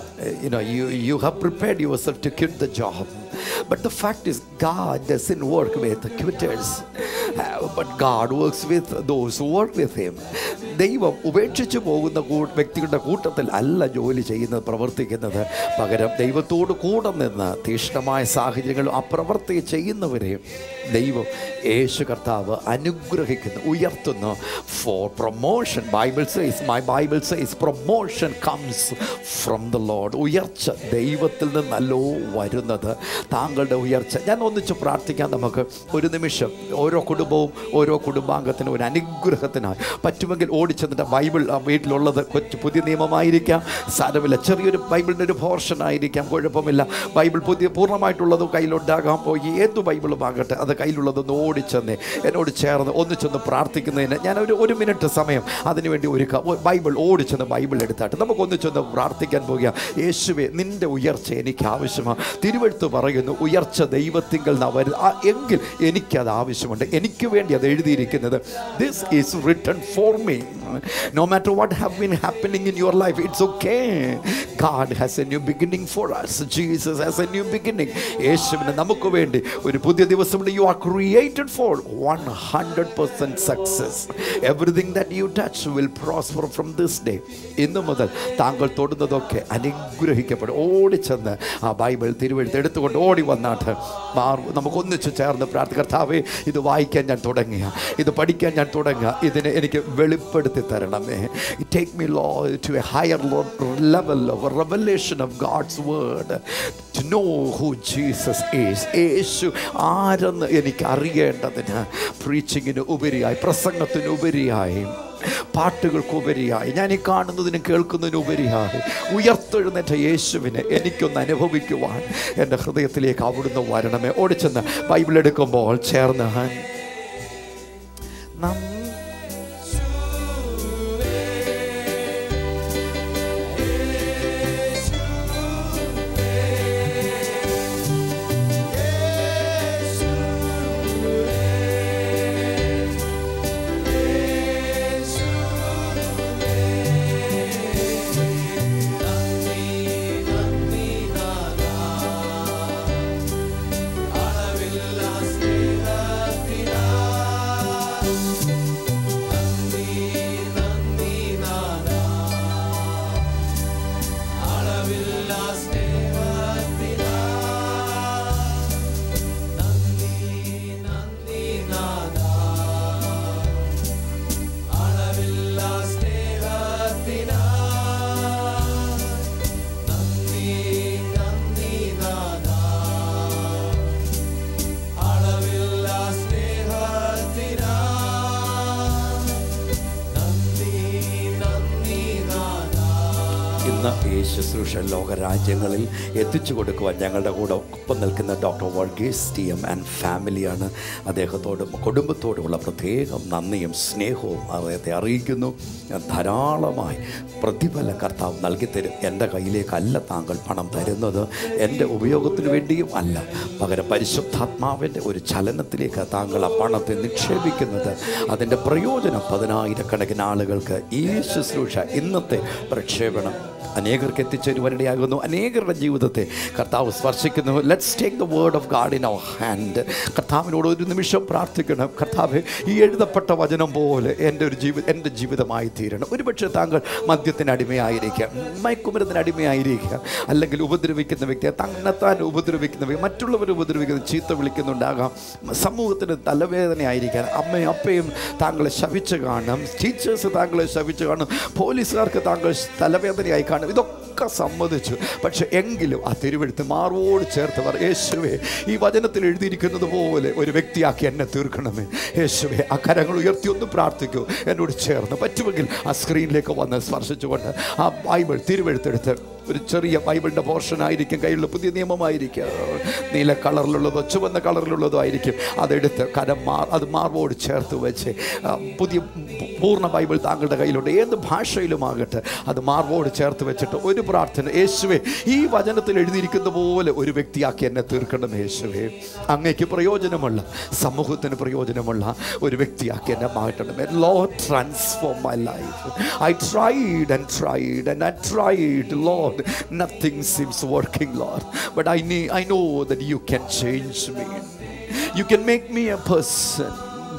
[SPEAKER 3] You have prepared yourself to quit the job, but the fact is God doesn't work with quitters, but God works with those who work with him. ദൈവം ഉപേക്ഷിച്ചു പോകുന്ന വ്യക്തികളുടെ കൂട്ടത്തിൽ അല്ല ജോലി ചെയ്യുന്നത്, പ്രവർത്തിക്കുന്നത്. പകരം ദൈവത്തോട് കൂടെ നിന്ന് തീക്ഷ്ണമായ സാഹചര്യങ്ങളും ആ പ്രവൃത്തി ചെയ്യുന്നവരെയും ദൈവം യേശു കർത്താവ് അനുഗ്രഹിക്കുന്നു, ഉയർത്തുന്നു. For promotion, my Bible says promotion comes from the Lord. ഉയർച്ച ദൈവത്തിൽ നിന്നല്ലോ വരുന്നത്. താങ്കളുടെ ഉയർച്ച. ഞാൻ ഒന്നിച്ച് പ്രാർത്ഥിക്കാൻ. നമുക്ക് ഒരു നിമിഷം ഓരോ കുടുംബവും ഓരോ കുടുംബാംഗത്തിനും ഒരു അനുഗ്രഹത്തിനായി പറ്റുമെങ്കിൽ ഓടിച്ചെന്നിട്ട് ബൈബിൾ വീട്ടിലുള്ളത് പുതിയ നിയമമായിരിക്കാം, സാരമില്ല, ചെറിയൊരു ബൈബിളിൻ്റെ ഒരു പോർഷൻ ആയിരിക്കാം, കുഴപ്പമില്ല. ബൈബിൾ പൂർണ്ണമായിട്ടുള്ളത് കയ്യിലുണ്ടാകാൻ പോയി ഏതു ബൈബിളും ആകട്ടെ, അത് കയ്യിലുള്ളതൊന്ന് ഓടിച്ചെന്ന് എന്നോട് ചേർന്ന് ഒന്നിച്ചൊന്ന് പ്രാർത്ഥിക്കുന്നതിന് ഞാൻ ഒരു മിനിറ്റ് സമയം അതിനുവേണ്ടി ബൈബിൾ ഓടിച്ചെന്ന് ബൈബിൾ എടുത്താട്ട് നമുക്ക് ഒന്നിച്ചൊന്ന് പ്രാർത്ഥിക്കാൻ പോകുക. യേശുവേ, നിൻ്റെ ഉയർച്ച എനിക്ക് ആവശ്യമാണ്. തിരുവെഴുത്ത് പറയുന്നു, ഉയർച്ച ദൈവത്തിങ്കൽ എങ്കിൽ എനിക്കത് ആവശ്യമുണ്ട്. എനിക്ക് വേണ്ടി അത് എഴുതിയിരിക്കുന്നത്. This is written for me. No matter what have been happening in your life, it's okay. God has a new beginning for us. Jesus has a new beginning. യേശുവിന് നമുക്ക് വേണ്ടി ഒരു പുതിയ ദിവസമുണ്ട്. You are created for 100% success. Everything that you touch will prosper from this day. ഇന്നു മുതൽ താങ്കൾ തൊടുന്നതൊക്കെ അനുഗ്രഹിക്കപ്പെടും. ഓടിച്ചെന്ന് ആ ബൈബിൾ തിരുവെഴുത്ത് എടുത്തുകൊണ്ട് ഓടി വന്നാട്ട് നമുക്കൊന്നിച്ച് ചേർന്ന് പ്രാർത്ഥിക്കാം. കർത്താവേ, ഇത് വായിക്കാൻ ഞാൻ തുടങ്ങിയ, ഇത് പഠിക്കാൻ ഞാൻ തുടങ്ങുക, ഇതിനെ എനിക്ക് വെളിപ്പെടുത്തി തരണമേ. Take me, Lord, to a higher level of revelation of God's word, to know who Jesus is. യേശു ആരെന്ന് എനിക്ക് അറിയേണ്ടതിന്, പ്രീച്ചിങ്ങിന് ഉപരിയായി, പ്രസംഗത്തിന് ഉപരിയായി, പാട്ടുകൾക്കുപരിയായി, ഞാൻ ഈ കാണുന്നതിനും കേൾക്കുന്നതിനുപരിയായി ഉയർത്തെഴുന്നേറ്റ യേശുവിനെ എനിക്കൊന്ന് അനുഭവിക്കുവാൻ എൻ്റെ ഹൃദയത്തിലേക്ക് അവിടുന്ന് വരണമേ. ഓടിച്ചെന്ന് ബൈബിൾ എടുക്കുമ്പോൾ ചേർന്ന് ഈ ശുശ്രൂഷ ലോകരാജ്യങ്ങളിൽ എത്തിച്ചു കൊടുക്കുവാൻ ഞങ്ങളുടെ കൂടെ ഒപ്പം നിൽക്കുന്ന ഡോക്ടർ വർഗീസ് TM ആൻഡ് ഫാമിലിയാണ്. അദ്ദേഹത്തോടും കുടുംബത്തോടുമുള്ള പ്രത്യേകം നന്ദിയും സ്നേഹവും അദ്ദേഹത്തെ അറിയിക്കുന്നു. ധാരാളമായി പ്രതിഫലം കർത്താവ് നൽകിത്തരും. എൻ്റെ കയ്യിലേക്കല്ല താങ്കൾ പണം തരുന്നത്, എൻ്റെ ഉപയോഗത്തിന് വേണ്ടിയും അല്ല, പകരം പരിശുദ്ധാത്മാവിൻ്റെ ഒരു ചലനത്തിലേക്ക് താങ്കൾ ആ പണത്തെ നിക്ഷേപിക്കുന്നത്. അതിൻ്റെ പ്രയോജനം 10,000-കണക്കിന് ആളുകൾക്ക് ഈ ശുശ്രൂഷ ഇന്നത്തെ പ്രക്ഷേപണം അനേകർക്ക് എത്തിച്ചേരുവാനിടയാകുന്നു. അനേകരുടെ ജീവിതത്തെ കർത്താവ് സ്പർശിക്കുന്നു. Let's take the word of God in our hand. കർത്താവിനോട് ഒരു നിമിഷം പ്രാർത്ഥിക്കണം. കർത്താവ്, ഈ എഴുതപ്പെട്ട വചനം പോലെ എൻ്റെ ജീവിതമായി തീരണം. ഒരുപക്ഷെ താങ്കൾ മദ്യത്തിന് അടിമയായിരിക്കാം, മയക്കുമരുന്നിന് അടിമയായിരിക്കാം, അല്ലെങ്കിൽ ഉപദ്രവിക്കുന്ന വ്യക്തിയെ തന്നെത്താൻ ഉപദ്രവിക്കുന്ന വ്യക്തി, മറ്റുള്ളവർ ഉപദ്രവിക്കുന്ന ചീത്ത വിളിക്കുന്നുണ്ടാകാം, സമൂഹത്തിന് തലവേദനയായിരിക്കാം, അമ്മയും അപ്പയും താങ്കളെ ശപിച്ച് കാണും, ടീച്ചേഴ്സ് താങ്കളെ ശപിച്ച് കാണും, പോലീസുകാർക്ക് താങ്കൾ തലവേദനയായി കാണും. ഇതൊക്കെ സമ്മതിച്ചു. പക്ഷെ എങ്കിലും ആ തിരുവെഴുത്ത് മാർവോട് ചേർത്ത് പറ, യേശുവേ, ഈ വചനത്തിൽ എഴുതിയിരിക്കുന്നത് പോലെ ഒരു വ്യക്തിയാക്കി എന്നെ തീർക്കണമേ. യേശുവേ, ആ കരങ്ങൾ ഉയർത്തി ഒന്ന് പ്രാർത്ഥിക്കൂ എന്നോട് ചേർന്ന്. പറ്റുമെങ്കിൽ ആ സ്ക്രീനിലേക്ക് വന്ന് സ്പർശിച്ചുകൊണ്ട് ആ ബൈബിൾ തിരുവെഴുത്തെടുത്ത്, ഒരു ചെറിയ ബൈബിളിൻ്റെ പോർഷൻ ആയിരിക്കും, കയ്യിലുള്ള പുതിയ നിയമമായിരിക്കും, നീല കളറിലുള്ളതോ ചുവന്ന കളറിലുള്ളതോ ആയിരിക്കും, അതെടുത്ത് അത് മാർവോട് ചേർത്ത് വെച്ച് പുതിയ പൂർണ്ണ ബൈബിൾ താങ്കളുടെ കയ്യിലുണ്ട്, ഏത് ഭാഷയിലുമാകട്ടെ, അത് മാർവോട് ചേർത്ത് വെച്ചിട്ട് ഒരു പ്രാർത്ഥന, യേശുവേ, ഈ വചനത്തിൽ എഴുതിയിരിക്കുന്ന പോലെ ഒരു വ്യക്തിയാക്കി എന്നെ തീർക്കണം. യേശുവേ, അങ്ങേക്ക് പ്രയോജനമുള്ള, സമൂഹത്തിന് പ്രയോജനമുള്ള ഒരു വ്യക്തിയാക്കി എന്നെ മാറ്റണമേ. Lord, transform my life. I tried and tried and I tried, Lord. Nothing seems working, Lord. But I know that you can change me. You can make me a person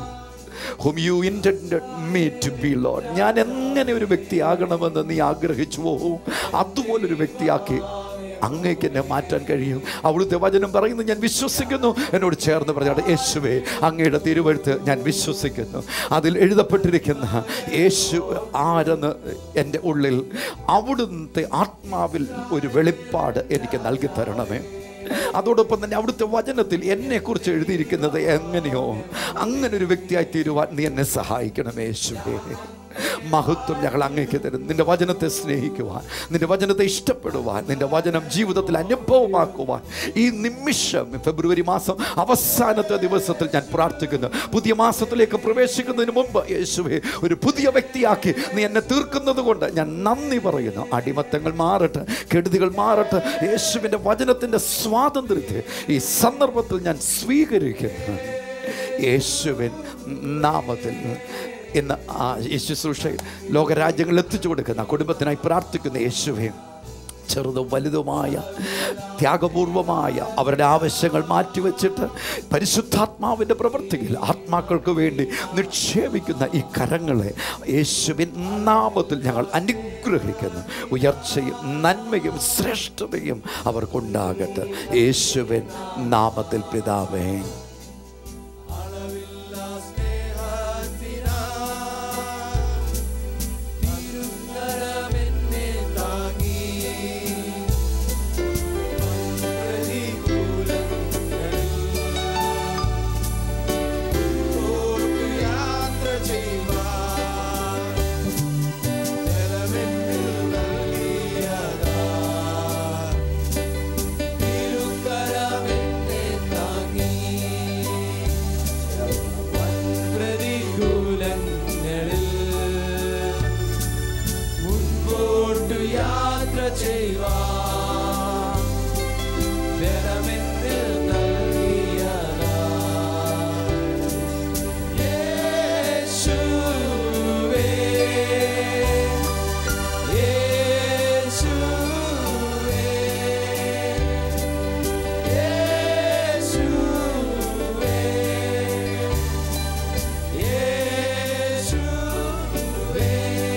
[SPEAKER 3] whom you intended me to be, Lord. ഞാൻ എങ്ങനെ ഒരു വ്യക്തിയാകണമെന്ന് നീ ആഗ്രഹിച്ചുവോ അതുപോലൊരു വ്യക്തിയാക്കി അങ്ങേക്ക് എന്നെ മാറ്റാൻ കഴിയും. അവിടുത്തെ വചനം പറയുന്നു, ഞാൻ വിശ്വസിക്കുന്നു. എന്നോട് ചേർന്ന് പറഞ്ഞാൽ, യേശുവേ, അങ്ങയുടെ തിരുവെഴുത്ത് ഞാൻ വിശ്വസിക്കുന്നു. അതിൽ എഴുതപ്പെട്ടിരിക്കുന്ന യേശു ആരെന്ന് എൻ്റെ ഉള്ളിൽ അവിടുത്തെ ആത്മാവിൽ ഒരു വെളിപ്പാട് എനിക്ക് നൽകി തരണമേ. അതോടൊപ്പം തന്നെ അവിടുത്തെ വചനത്തിൽ എന്നെക്കുറിച്ച് എഴുതിയിരിക്കുന്നത് എങ്ങനെയോ അങ്ങനെ ഒരു വ്യക്തിയായി തീരുവാൻ നീ എന്നെ സഹായിക്കണമേ. യേശുവേ, മഹത്വം ഞങ്ങൾ അങ്ങേക്ക് തരും. നിന്റെ വചനത്തെ സ്നേഹിക്കുവാൻ, നിന്റെ വചനത്തെ ഇഷ്ടപ്പെടുവാൻ, നിന്റെ വചനം ജീവിതത്തിൽ അനുഭവമാക്കുവാൻ ഈ നിമിഷം ഫെബ്രുവരി മാസം അവസാനത്തെ ദിവസത്തിൽ ഞാൻ പ്രാർത്ഥിക്കുന്നു. പുതിയ മാസത്തിലേക്ക് പ്രവേശിക്കുന്നതിന് മുമ്പ് യേശുവേ, ഒരു പുതിയ വ്യക്തിയാക്കി നീ എന്നെ തീർക്കുന്നത് കൊണ്ട് ഞാൻ നന്ദി പറയുന്നു. അടിമത്തങ്ങൾ മാറട്ടെ, കെടുതികൾ മാറട്ടെ. യേശുവിൻ്റെ വചനത്തിൻ്റെ സ്വാതന്ത്ര്യത്തെ ഈ സന്ദർഭത്തിൽ ഞാൻ സ്വീകരിക്കുന്നു. യേശുവിൻ നാമത്തിൽ ഇന്ന് ഈ ശുശ്രൂഷയിൽ ലോകരാജ്യങ്ങളിൽ എത്തിച്ചു കൊടുക്കുന്ന കുടുംബത്തിനായി പ്രാർത്ഥിക്കുന്ന യേശുവേ, ചെറുതും വലുതുമായ ത്യാഗപൂർവമായ അവരുടെ ആവശ്യങ്ങൾ മാറ്റിവെച്ചിട്ട് പരിശുദ്ധാത്മാവിൻ്റെ പ്രവൃത്തിയിൽ ആത്മാക്കൾക്ക് വേണ്ടി നിക്ഷേപിക്കുന്ന ഈ കരങ്ങളെ യേശുവിൻ നാമത്തിൽ ഞങ്ങൾ അനുഗ്രഹിക്കുന്നു. ഉയർച്ചയും നന്മയും ശ്രേഷ്ഠതയും അവർക്കുണ്ടാകട്ടെ. യേശുവിൻ നാമത്തിൽ പിതാവേ.
[SPEAKER 2] യാത്ര ചെയ്യുവാൻ ബലമെന്നിൽ നൽകിയതാ യേശുവേ യേശുവേ യേശുവേ യേശുവേ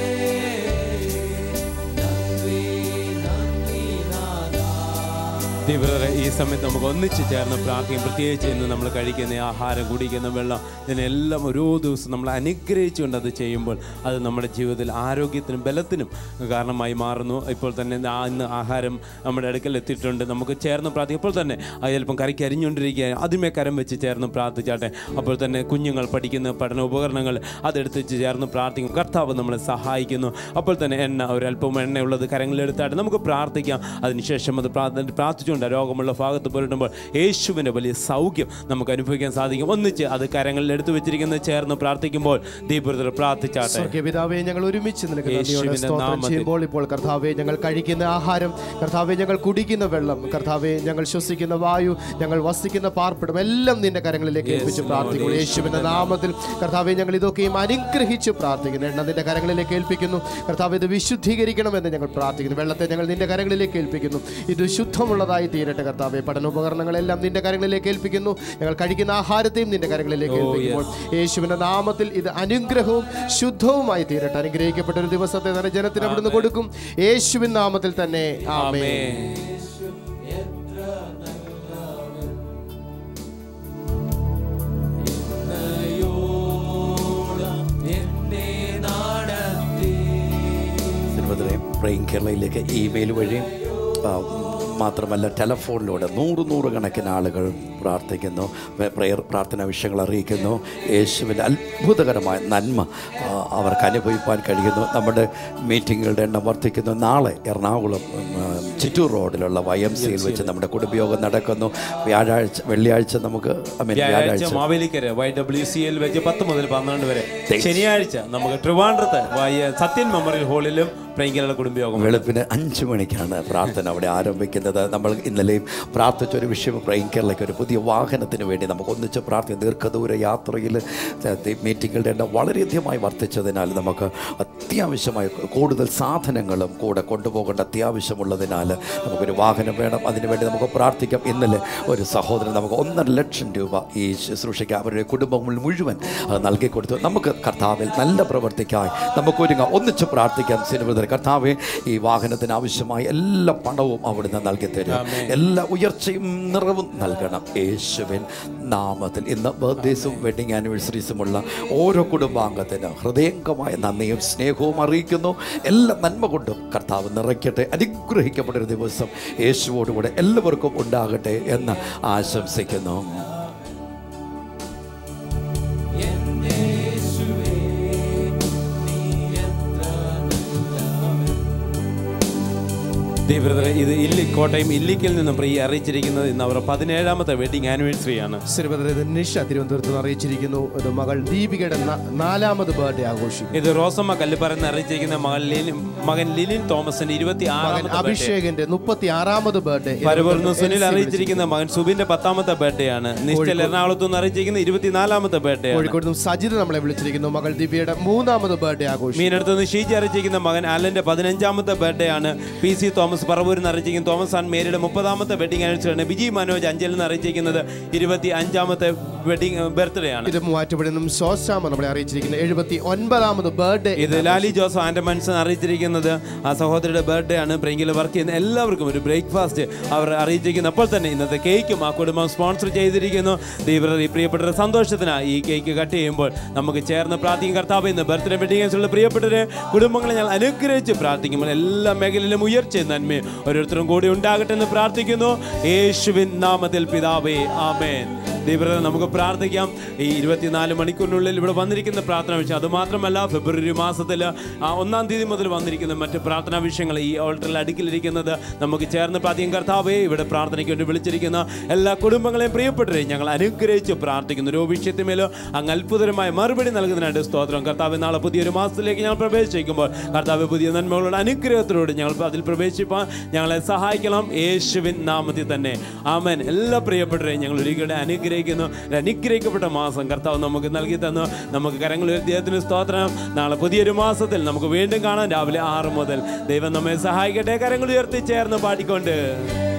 [SPEAKER 2] തീവ്രത ഈ സമയത്ത് നമുക്ക് ഒന്നിച്ച് ചേർന്ന് പ്രാർത്ഥിക്കും. പ്രത്യേകിച്ച് ഇന്ന് നമ്മൾ കഴിക്കുന്ന ആഹാരം, കുടിക്കുന്ന വെള്ളം, ഇതിനെല്ലാം ഓരോ ദിവസം നമ്മൾ അനുഗ്രഹിച്ചുകൊണ്ട് അത് ചെയ്യുമ്പോൾ അത് നമ്മുടെ ജീവിതത്തിൽ ആരോഗ്യത്തിനും ബലത്തിനും കാരണമായി മാറുന്നു. ഇപ്പോൾ തന്നെ ഇന്ന് ആഹാരം നമ്മുടെ അടുക്കൽ എത്തിയിട്ടുണ്ട്. നമുക്ക് ചേർന്ന് പ്രാർത്ഥിക്കും. ഇപ്പോൾ തന്നെ അത് ചിലപ്പം കറിക്ക് അരിഞ്ഞുകൊണ്ടിരിക്കുക, അതിമേ കരം വെച്ച് ചേർന്ന് പ്രാർത്ഥിച്ചാട്ടെ. അപ്പോൾ തന്നെ കുഞ്ഞുങ്ങൾ പഠിക്കുന്ന പഠന ഉപകരണങ്ങൾ അതെടുത്ത് ചേർന്ന് പ്രാർത്ഥിക്കും. കർത്താവ് നമ്മളെ സഹായിക്കുന്നു. അപ്പോൾ തന്നെ ഒരല്പം എണ്ണയുള്ളത് കരങ്ങളിലെടുത്താട്ടെ. നമുക്ക് പ്രാർത്ഥിക്കാം. അതിനുശേഷം അത് പ്രാർത്ഥിച്ചുകൊണ്ട് രോഗമുള്ള ഭാഗത്ത് പുരട്ടുമ്പോൾ യേശുവിൻ്റെ വലിയ സൗഖ്യം നമുക്ക് അനുഭവിക്കാൻ സാധിക്കും. ഒന്നിച്ച് അത് കരങ്ങളിൽ എടുത്തു വെച്ചിരിക്കുന്നത് ചേർന്ന് പ്രാർത്ഥിക്കുമ്പോൾ ദീപുരത്തിൽ പ്രാർത്ഥിച്ചാട്ടെ.
[SPEAKER 1] പിതാവേ, ഞങ്ങൾ ഒരുമിച്ച് ചെയ്യുമ്പോൾ ഇപ്പോൾ കർത്താവെ, ഞങ്ങൾ കഴിക്കുന്ന ആഹാരം, കർത്താവെ, ഞങ്ങൾ കുടിക്കുന്ന വെള്ളം, കർത്താവെ, ഞങ്ങൾ ശ്വസിക്കുന്ന വായു, ഞങ്ങൾ വസിക്കുന്ന പാർപ്പിടം എല്ലാം നിന്റെ കരങ്ങളിലേക്ക് ഏൽപ്പിച്ച് പ്രാർത്ഥിക്കുന്നു. യേശുവിന്റെ നാമത്തിൽ കർത്താവെ, ഞങ്ങൾ ഇതൊക്കെയും അനുഗ്രഹിച്ച് പ്രാർത്ഥിക്കുന്നു. എണ്ണ നിന്റെ കരങ്ങളിലേക്ക് ഏൽപ്പിക്കുന്നു. കർത്താവ്, ഇത് വിശുദ്ധീകരിക്കണമെന്ന് ഞങ്ങൾ പ്രാർത്ഥിക്കുന്നു. വെള്ളത്തെ ഞങ്ങൾ നിന്റെ കരങ്ങളിലേക്ക് ഏൽപ്പിക്കുന്നു. ഇത് ശുദ്ധമുള്ളതായി തീരട്ടെ കർത്താവെ. പഠനോപകരണങ്ങളെല്ലാം നിന്റെ കരങ്ങളിലേക്ക് ഏൽപ്പിക്കുന്നു. ഞങ്ങൾ കഴിക്കുന്ന ആഹാരത്തെയും നിന്റെ കരങ്ങളിലേക്ക് ഏൽപ്പിക്കുമ്പോൾ യേശുവിന്റെ നാമത്തിൽ ഇത് അനുഗ്രഹവും ശുദ്ധവുമായി തീരട്ടെ. അനുഗ്രഹിക്കപ്പെട്ട ഒരു ദിവസത്തെ തന്നെ ജനത്തിന് അവിടുന്ന് കൊടുക്കും. യേശുവിൻ നാമത്തിൽ തന്നെ ആമേൻ.
[SPEAKER 3] പ്രേയിങ് കേരളയിലേക്ക് ഇമെയിൽ വഴിയും മാത്രമല്ല ടെലഫോണിലൂടെ നൂറുകണക്കിന് ആളുകൾ പ്രാർത്ഥിക്കുന്നു. പ്രാർത്ഥനാ വിഷയങ്ങൾ അറിയിക്കുന്നു. യേശുവിൻ്റെ അത്ഭുതകരമായ നന്മ അവർക്ക് അനുഭവിക്കാൻ കഴിയുന്നു. നമ്മുടെ മീറ്റിങ്ങുകളുടെ എണ്ണം വർദ്ധിക്കുന്നു. നാളെ എറണാകുളം ചിറ്റൂർ റോഡിലുള്ള YMCയിൽ വെച്ച് നമ്മുടെ കുടുംബയോഗം നടക്കുന്നു. വെള്ളിയാഴ്ച നമുക്ക്
[SPEAKER 2] മാവേലിക്കര YWCയിൽ വെച്ച് 10 മുതൽ 12 വരെ, ശനിയാഴ്ച നമുക്ക് ട്രിവാൻഡ്രത്ത് സത്യൻ മെമ്മോറിയൽ ഹാളിലും പ്രേയിങ് കുടുംബയോഗം
[SPEAKER 3] വെളുപ്പിന് 5 മണിക്കാണ് പ്രാർത്ഥന അവിടെ ആരംഭിക്കുന്നത്. നമ്മൾ ഇന്നലെയും പ്രാർത്ഥിച്ചൊരു വിഷയം, പ്രേയിങ് കേരളയ്ക്ക് ഒരു പുതിയ വാഹനത്തിന് വേണ്ടി നമുക്ക് ഒന്നിച്ച് പ്രാർത്ഥിക്കും. ദീർഘദൂര യാത്രയിൽ മീറ്റിങ്ങുകളുടെ എണ്ണം വളരെയധികമായി വർദ്ധിച്ചതിനാൽ നമുക്ക് അത്യാവശ്യമായി കൂടുതൽ സാധനങ്ങളും കൂടെ കൊണ്ടുപോകേണ്ട അത്യാവശ്യമുള്ളതിനാൽ നമുക്കൊരു വാഹനം വേണം. അതിനുവേണ്ടി നമുക്ക് പ്രാർത്ഥിക്കാം. ഇന്നലെ ഒരു സഹോദരൻ നമുക്ക് 1.5 ലക്ഷം രൂപ ഈ ശുശ്രൂഷയ്ക്ക് അവരുടെ കുടുംബങ്ങൾ മുഴുവൻ അത് നൽകിക്കൊടുത്തു. നമുക്ക് കർത്താവിൽ നല്ല പ്രവർത്തിക്കായി നമുക്കൊരുങ്ങാം. ഒന്നിച്ച് പ്രാർത്ഥിക്കാം. സിനിമ കർത്താവെ, ഈ വാഹനത്തിന് ആവശ്യമായ എല്ലാ പണവും അവിടുന്ന് നൽകി തരും. എല്ലാ ഉയർച്ചയും നിറവും നൽകണം യേശുവിൻ നാമത്തിൽ. ഇന്ന് ബർത്ത്ഡേസും വെഡിങ് ആനിവേഴ്സറീസുമുള്ള ഓരോ കുടുംബാംഗത്തിന് ഹൃദയംഗമായ നന്ദിയും സ്നേഹവും അറിയിക്കുന്നു. എല്ലാ നന്മ കൊണ്ടും കർത്താവ് നിറയ്ക്കട്ടെ. അനുഗ്രഹിക്കപ്പെട്ടൊരു ദിവസം യേശുവോടുകൂടെ എല്ലാവർക്കും ഉണ്ടാകട്ടെ എന്ന് ആശംസിക്കുന്നു.
[SPEAKER 2] ഇത് കോട്ടയം ഇല്ലിക്കൽ നിന്നും പ്രിയ അറിയിച്ചിരിക്കുന്നത് ഇന്ന് അവരുടെ 17ാമത്തെ വെഡിങ് ആനിവേഴ്സറി ആണ്.
[SPEAKER 1] നിഷ തിരുവനന്തപുരത്ത് അറിയിച്ചിരിക്കുന്നു. ഇത് മകൾ ദീപികയുടെ 4ാമത് ബർത്ത്ഡേ ആഘോഷിക്കും.
[SPEAKER 2] ഇത് റോസമ്മ കല്ലുപറന്ന് അറിയിച്ചിരിക്കുന്ന മകൻ ലിലിൻ തോമസിന്റെ 26ാമത്,
[SPEAKER 1] അഭിഷേകിന്റെ 36ാമത് ബർത്ത്ഡേ.
[SPEAKER 2] സുനിൽ അറിയിച്ചിരിക്കുന്ന മകൻ സുബിന്റെ 10ാമത്തെ ബർത്ത്ഡേ ആണ്. നിശ്ചൽ എറണാകുളത്ത് നിന്ന് അറിയിച്ചിരിക്കുന്ന 24ാമത്തെ ബർത്ത്ഡേ.
[SPEAKER 1] കോഴിക്കോട് നിന്ന് സജിത് നമ്മളെ വിളിച്ചിരിക്കുന്നു. മകൾ ദിവ്യയുടെ 3ാമത് ബർത്ത്ഡേ ആഘോഷിക്കും.
[SPEAKER 2] മീനടുത്ത് നിന്ന് ഷീജി അറിയിച്ചിരിക്കുന്ന മകൻ അലന്റെ 15ാമത്തെ ബർത്ത്ഡേ ആണ്. PC തോമസ് പറവൂരിൽ അറിയിച്ചിരിക്കുന്ന തോമസ് ആൻഡ് മേരിയുടെ 30ാമത്തെ വെഡിങ് ആനിവേഴ്സറി ആണ്. വിജയ് മനോജ് അഞ്ചലിൽ നിന്ന് അറിയിച്ചിരിക്കുന്നത് 25ാമത്തെ വെഡിങ് ബർത്ത്ഡേ ആണ്.
[SPEAKER 1] ഇത് മൂവാറ്റുപുഴയിൽ നിന്നും ശോശാമ നമ്മളെ അറിയിച്ചിരിക്കുന്നത് 79ാമത് ബർത്ത്ഡേ.
[SPEAKER 2] ഇത് ലാലി ജോസഫ് ആൻഡമൻസൺ അറിയിച്ചിരിക്കുന്നത് ആ സഹോദരിയുടെ ബർത്ത്ഡേ ആണ്. പ്രിയങ്കിൽ വർക്ക് ചെയ്യുന്ന എല്ലാവർക്കും ഒരു ബ്രേക്ക്ഫാസ്റ്റ് അവർ അറിയിച്ചിരിക്കുന്നു. അപ്പോൾ തന്നെ ഇന്നത്തെ കേക്കും ആ കുടുംബം സ്പോൺസർ ചെയ്തിരിക്കുന്നു. ഈ പ്രിയപ്പെട്ടവരുടെ സന്തോഷത്തിനായി ഈ കേക്ക് കട്ട് ചെയ്യുമ്പോൾ നമുക്ക് ചേർന്ന് പ്രാർത്ഥിക്കും. കർത്താവ്, ഇന്ന് ബർത്ത്ഡേ വെഡിങ് പ്രിയപ്പെട്ടവരെ കുടുംബങ്ങളെ ഞങ്ങൾ അനുഗ്രഹിച്ച് പ്രാർത്ഥിക്കുമ്പോൾ എല്ലാ മേഖലയിലും ഉയർച്ചയും നന്മയും ഓരോരുത്തരും കൂടി ഉണ്ടാകട്ടെ എന്ന് പ്രാർത്ഥിക്കുന്നു. യേശുവിൻ നാമത്തിൽ പിതാവേ, ആമേൻ. ദൈവം നമുക്ക് പ്രാർത്ഥിക്കാം. ഈ 24 മണിക്കൂറിനുള്ളിൽ ഇവിടെ വന്നിരിക്കുന്ന പ്രാർത്ഥനാ വിഷയം, അതുമാത്രമല്ല ഫെബ്രുവരി മാസത്തിൽ 1-ാം തീയതി മുതൽ വന്നിരിക്കുന്ന മറ്റ് പ്രാർത്ഥനാ വിഷയങ്ങൾ ഈ ഓൾട്ടറിൽ അടുക്കിലിരിക്കുന്നത് നമുക്ക് ചേർന്ന് പ്രാർത്ഥിക്കും. കർത്താവേ, ഇവിടെ പ്രാർത്ഥനയ്ക്ക് വേണ്ടി വിളിച്ചിരിക്കുന്ന എല്ലാ കുടുംബങ്ങളെയും പ്രിയപ്പെട്ടവരെ ഞങ്ങൾ അനുഗ്രഹിച്ച് പ്രാർത്ഥിക്കുന്നു. ഓരോ വിഷയത്തിന്മേലും അങ്ങ് അത്ഭുതകരമായ മറുപടി നൽകുന്നതിനായിട്ട് സ്തോത്രം. കർത്താവ്, നാളെ പുതിയൊരു മാസത്തിലേക്ക് ഞങ്ങൾ പ്രവേശിക്കുമ്പോൾ കർത്താവ് പുതിയ നന്മകളുടെ അനുഗ്രഹത്തിലൂടെ ഞങ്ങൾ അതിൽ പ്രവേശിപ്പാൻ ഞങ്ങളെ സഹായിക്കണം, യേശുവിൻ നാമത്തിൽ തന്നെ. ആമേൻ. എല്ലാ പ്രിയപ്പെട്ടവരെയും ഞങ്ങൾ ഒരിക്കലും അനുഗ്രഹിക്കുന്നു. അനുഗ്രഹിക്കപ്പെട്ട മാസം കർത്താവ് നമുക്ക് നൽകി തന്നു. നമുക്ക് കരങ്ങൾ ഉയർത്തിയതിന് സ്തോത്രം. നാളെ പുതിയൊരു മാസത്തിൽ നമുക്ക് വീണ്ടും കാണാം രാവിലെ 6 മുതൽ. ദൈവം നമ്മെ സഹായിക്കട്ടെ. കരങ്ങൾ ഉയർത്തി ചേർന്ന് പാടിക്കൊണ്ട്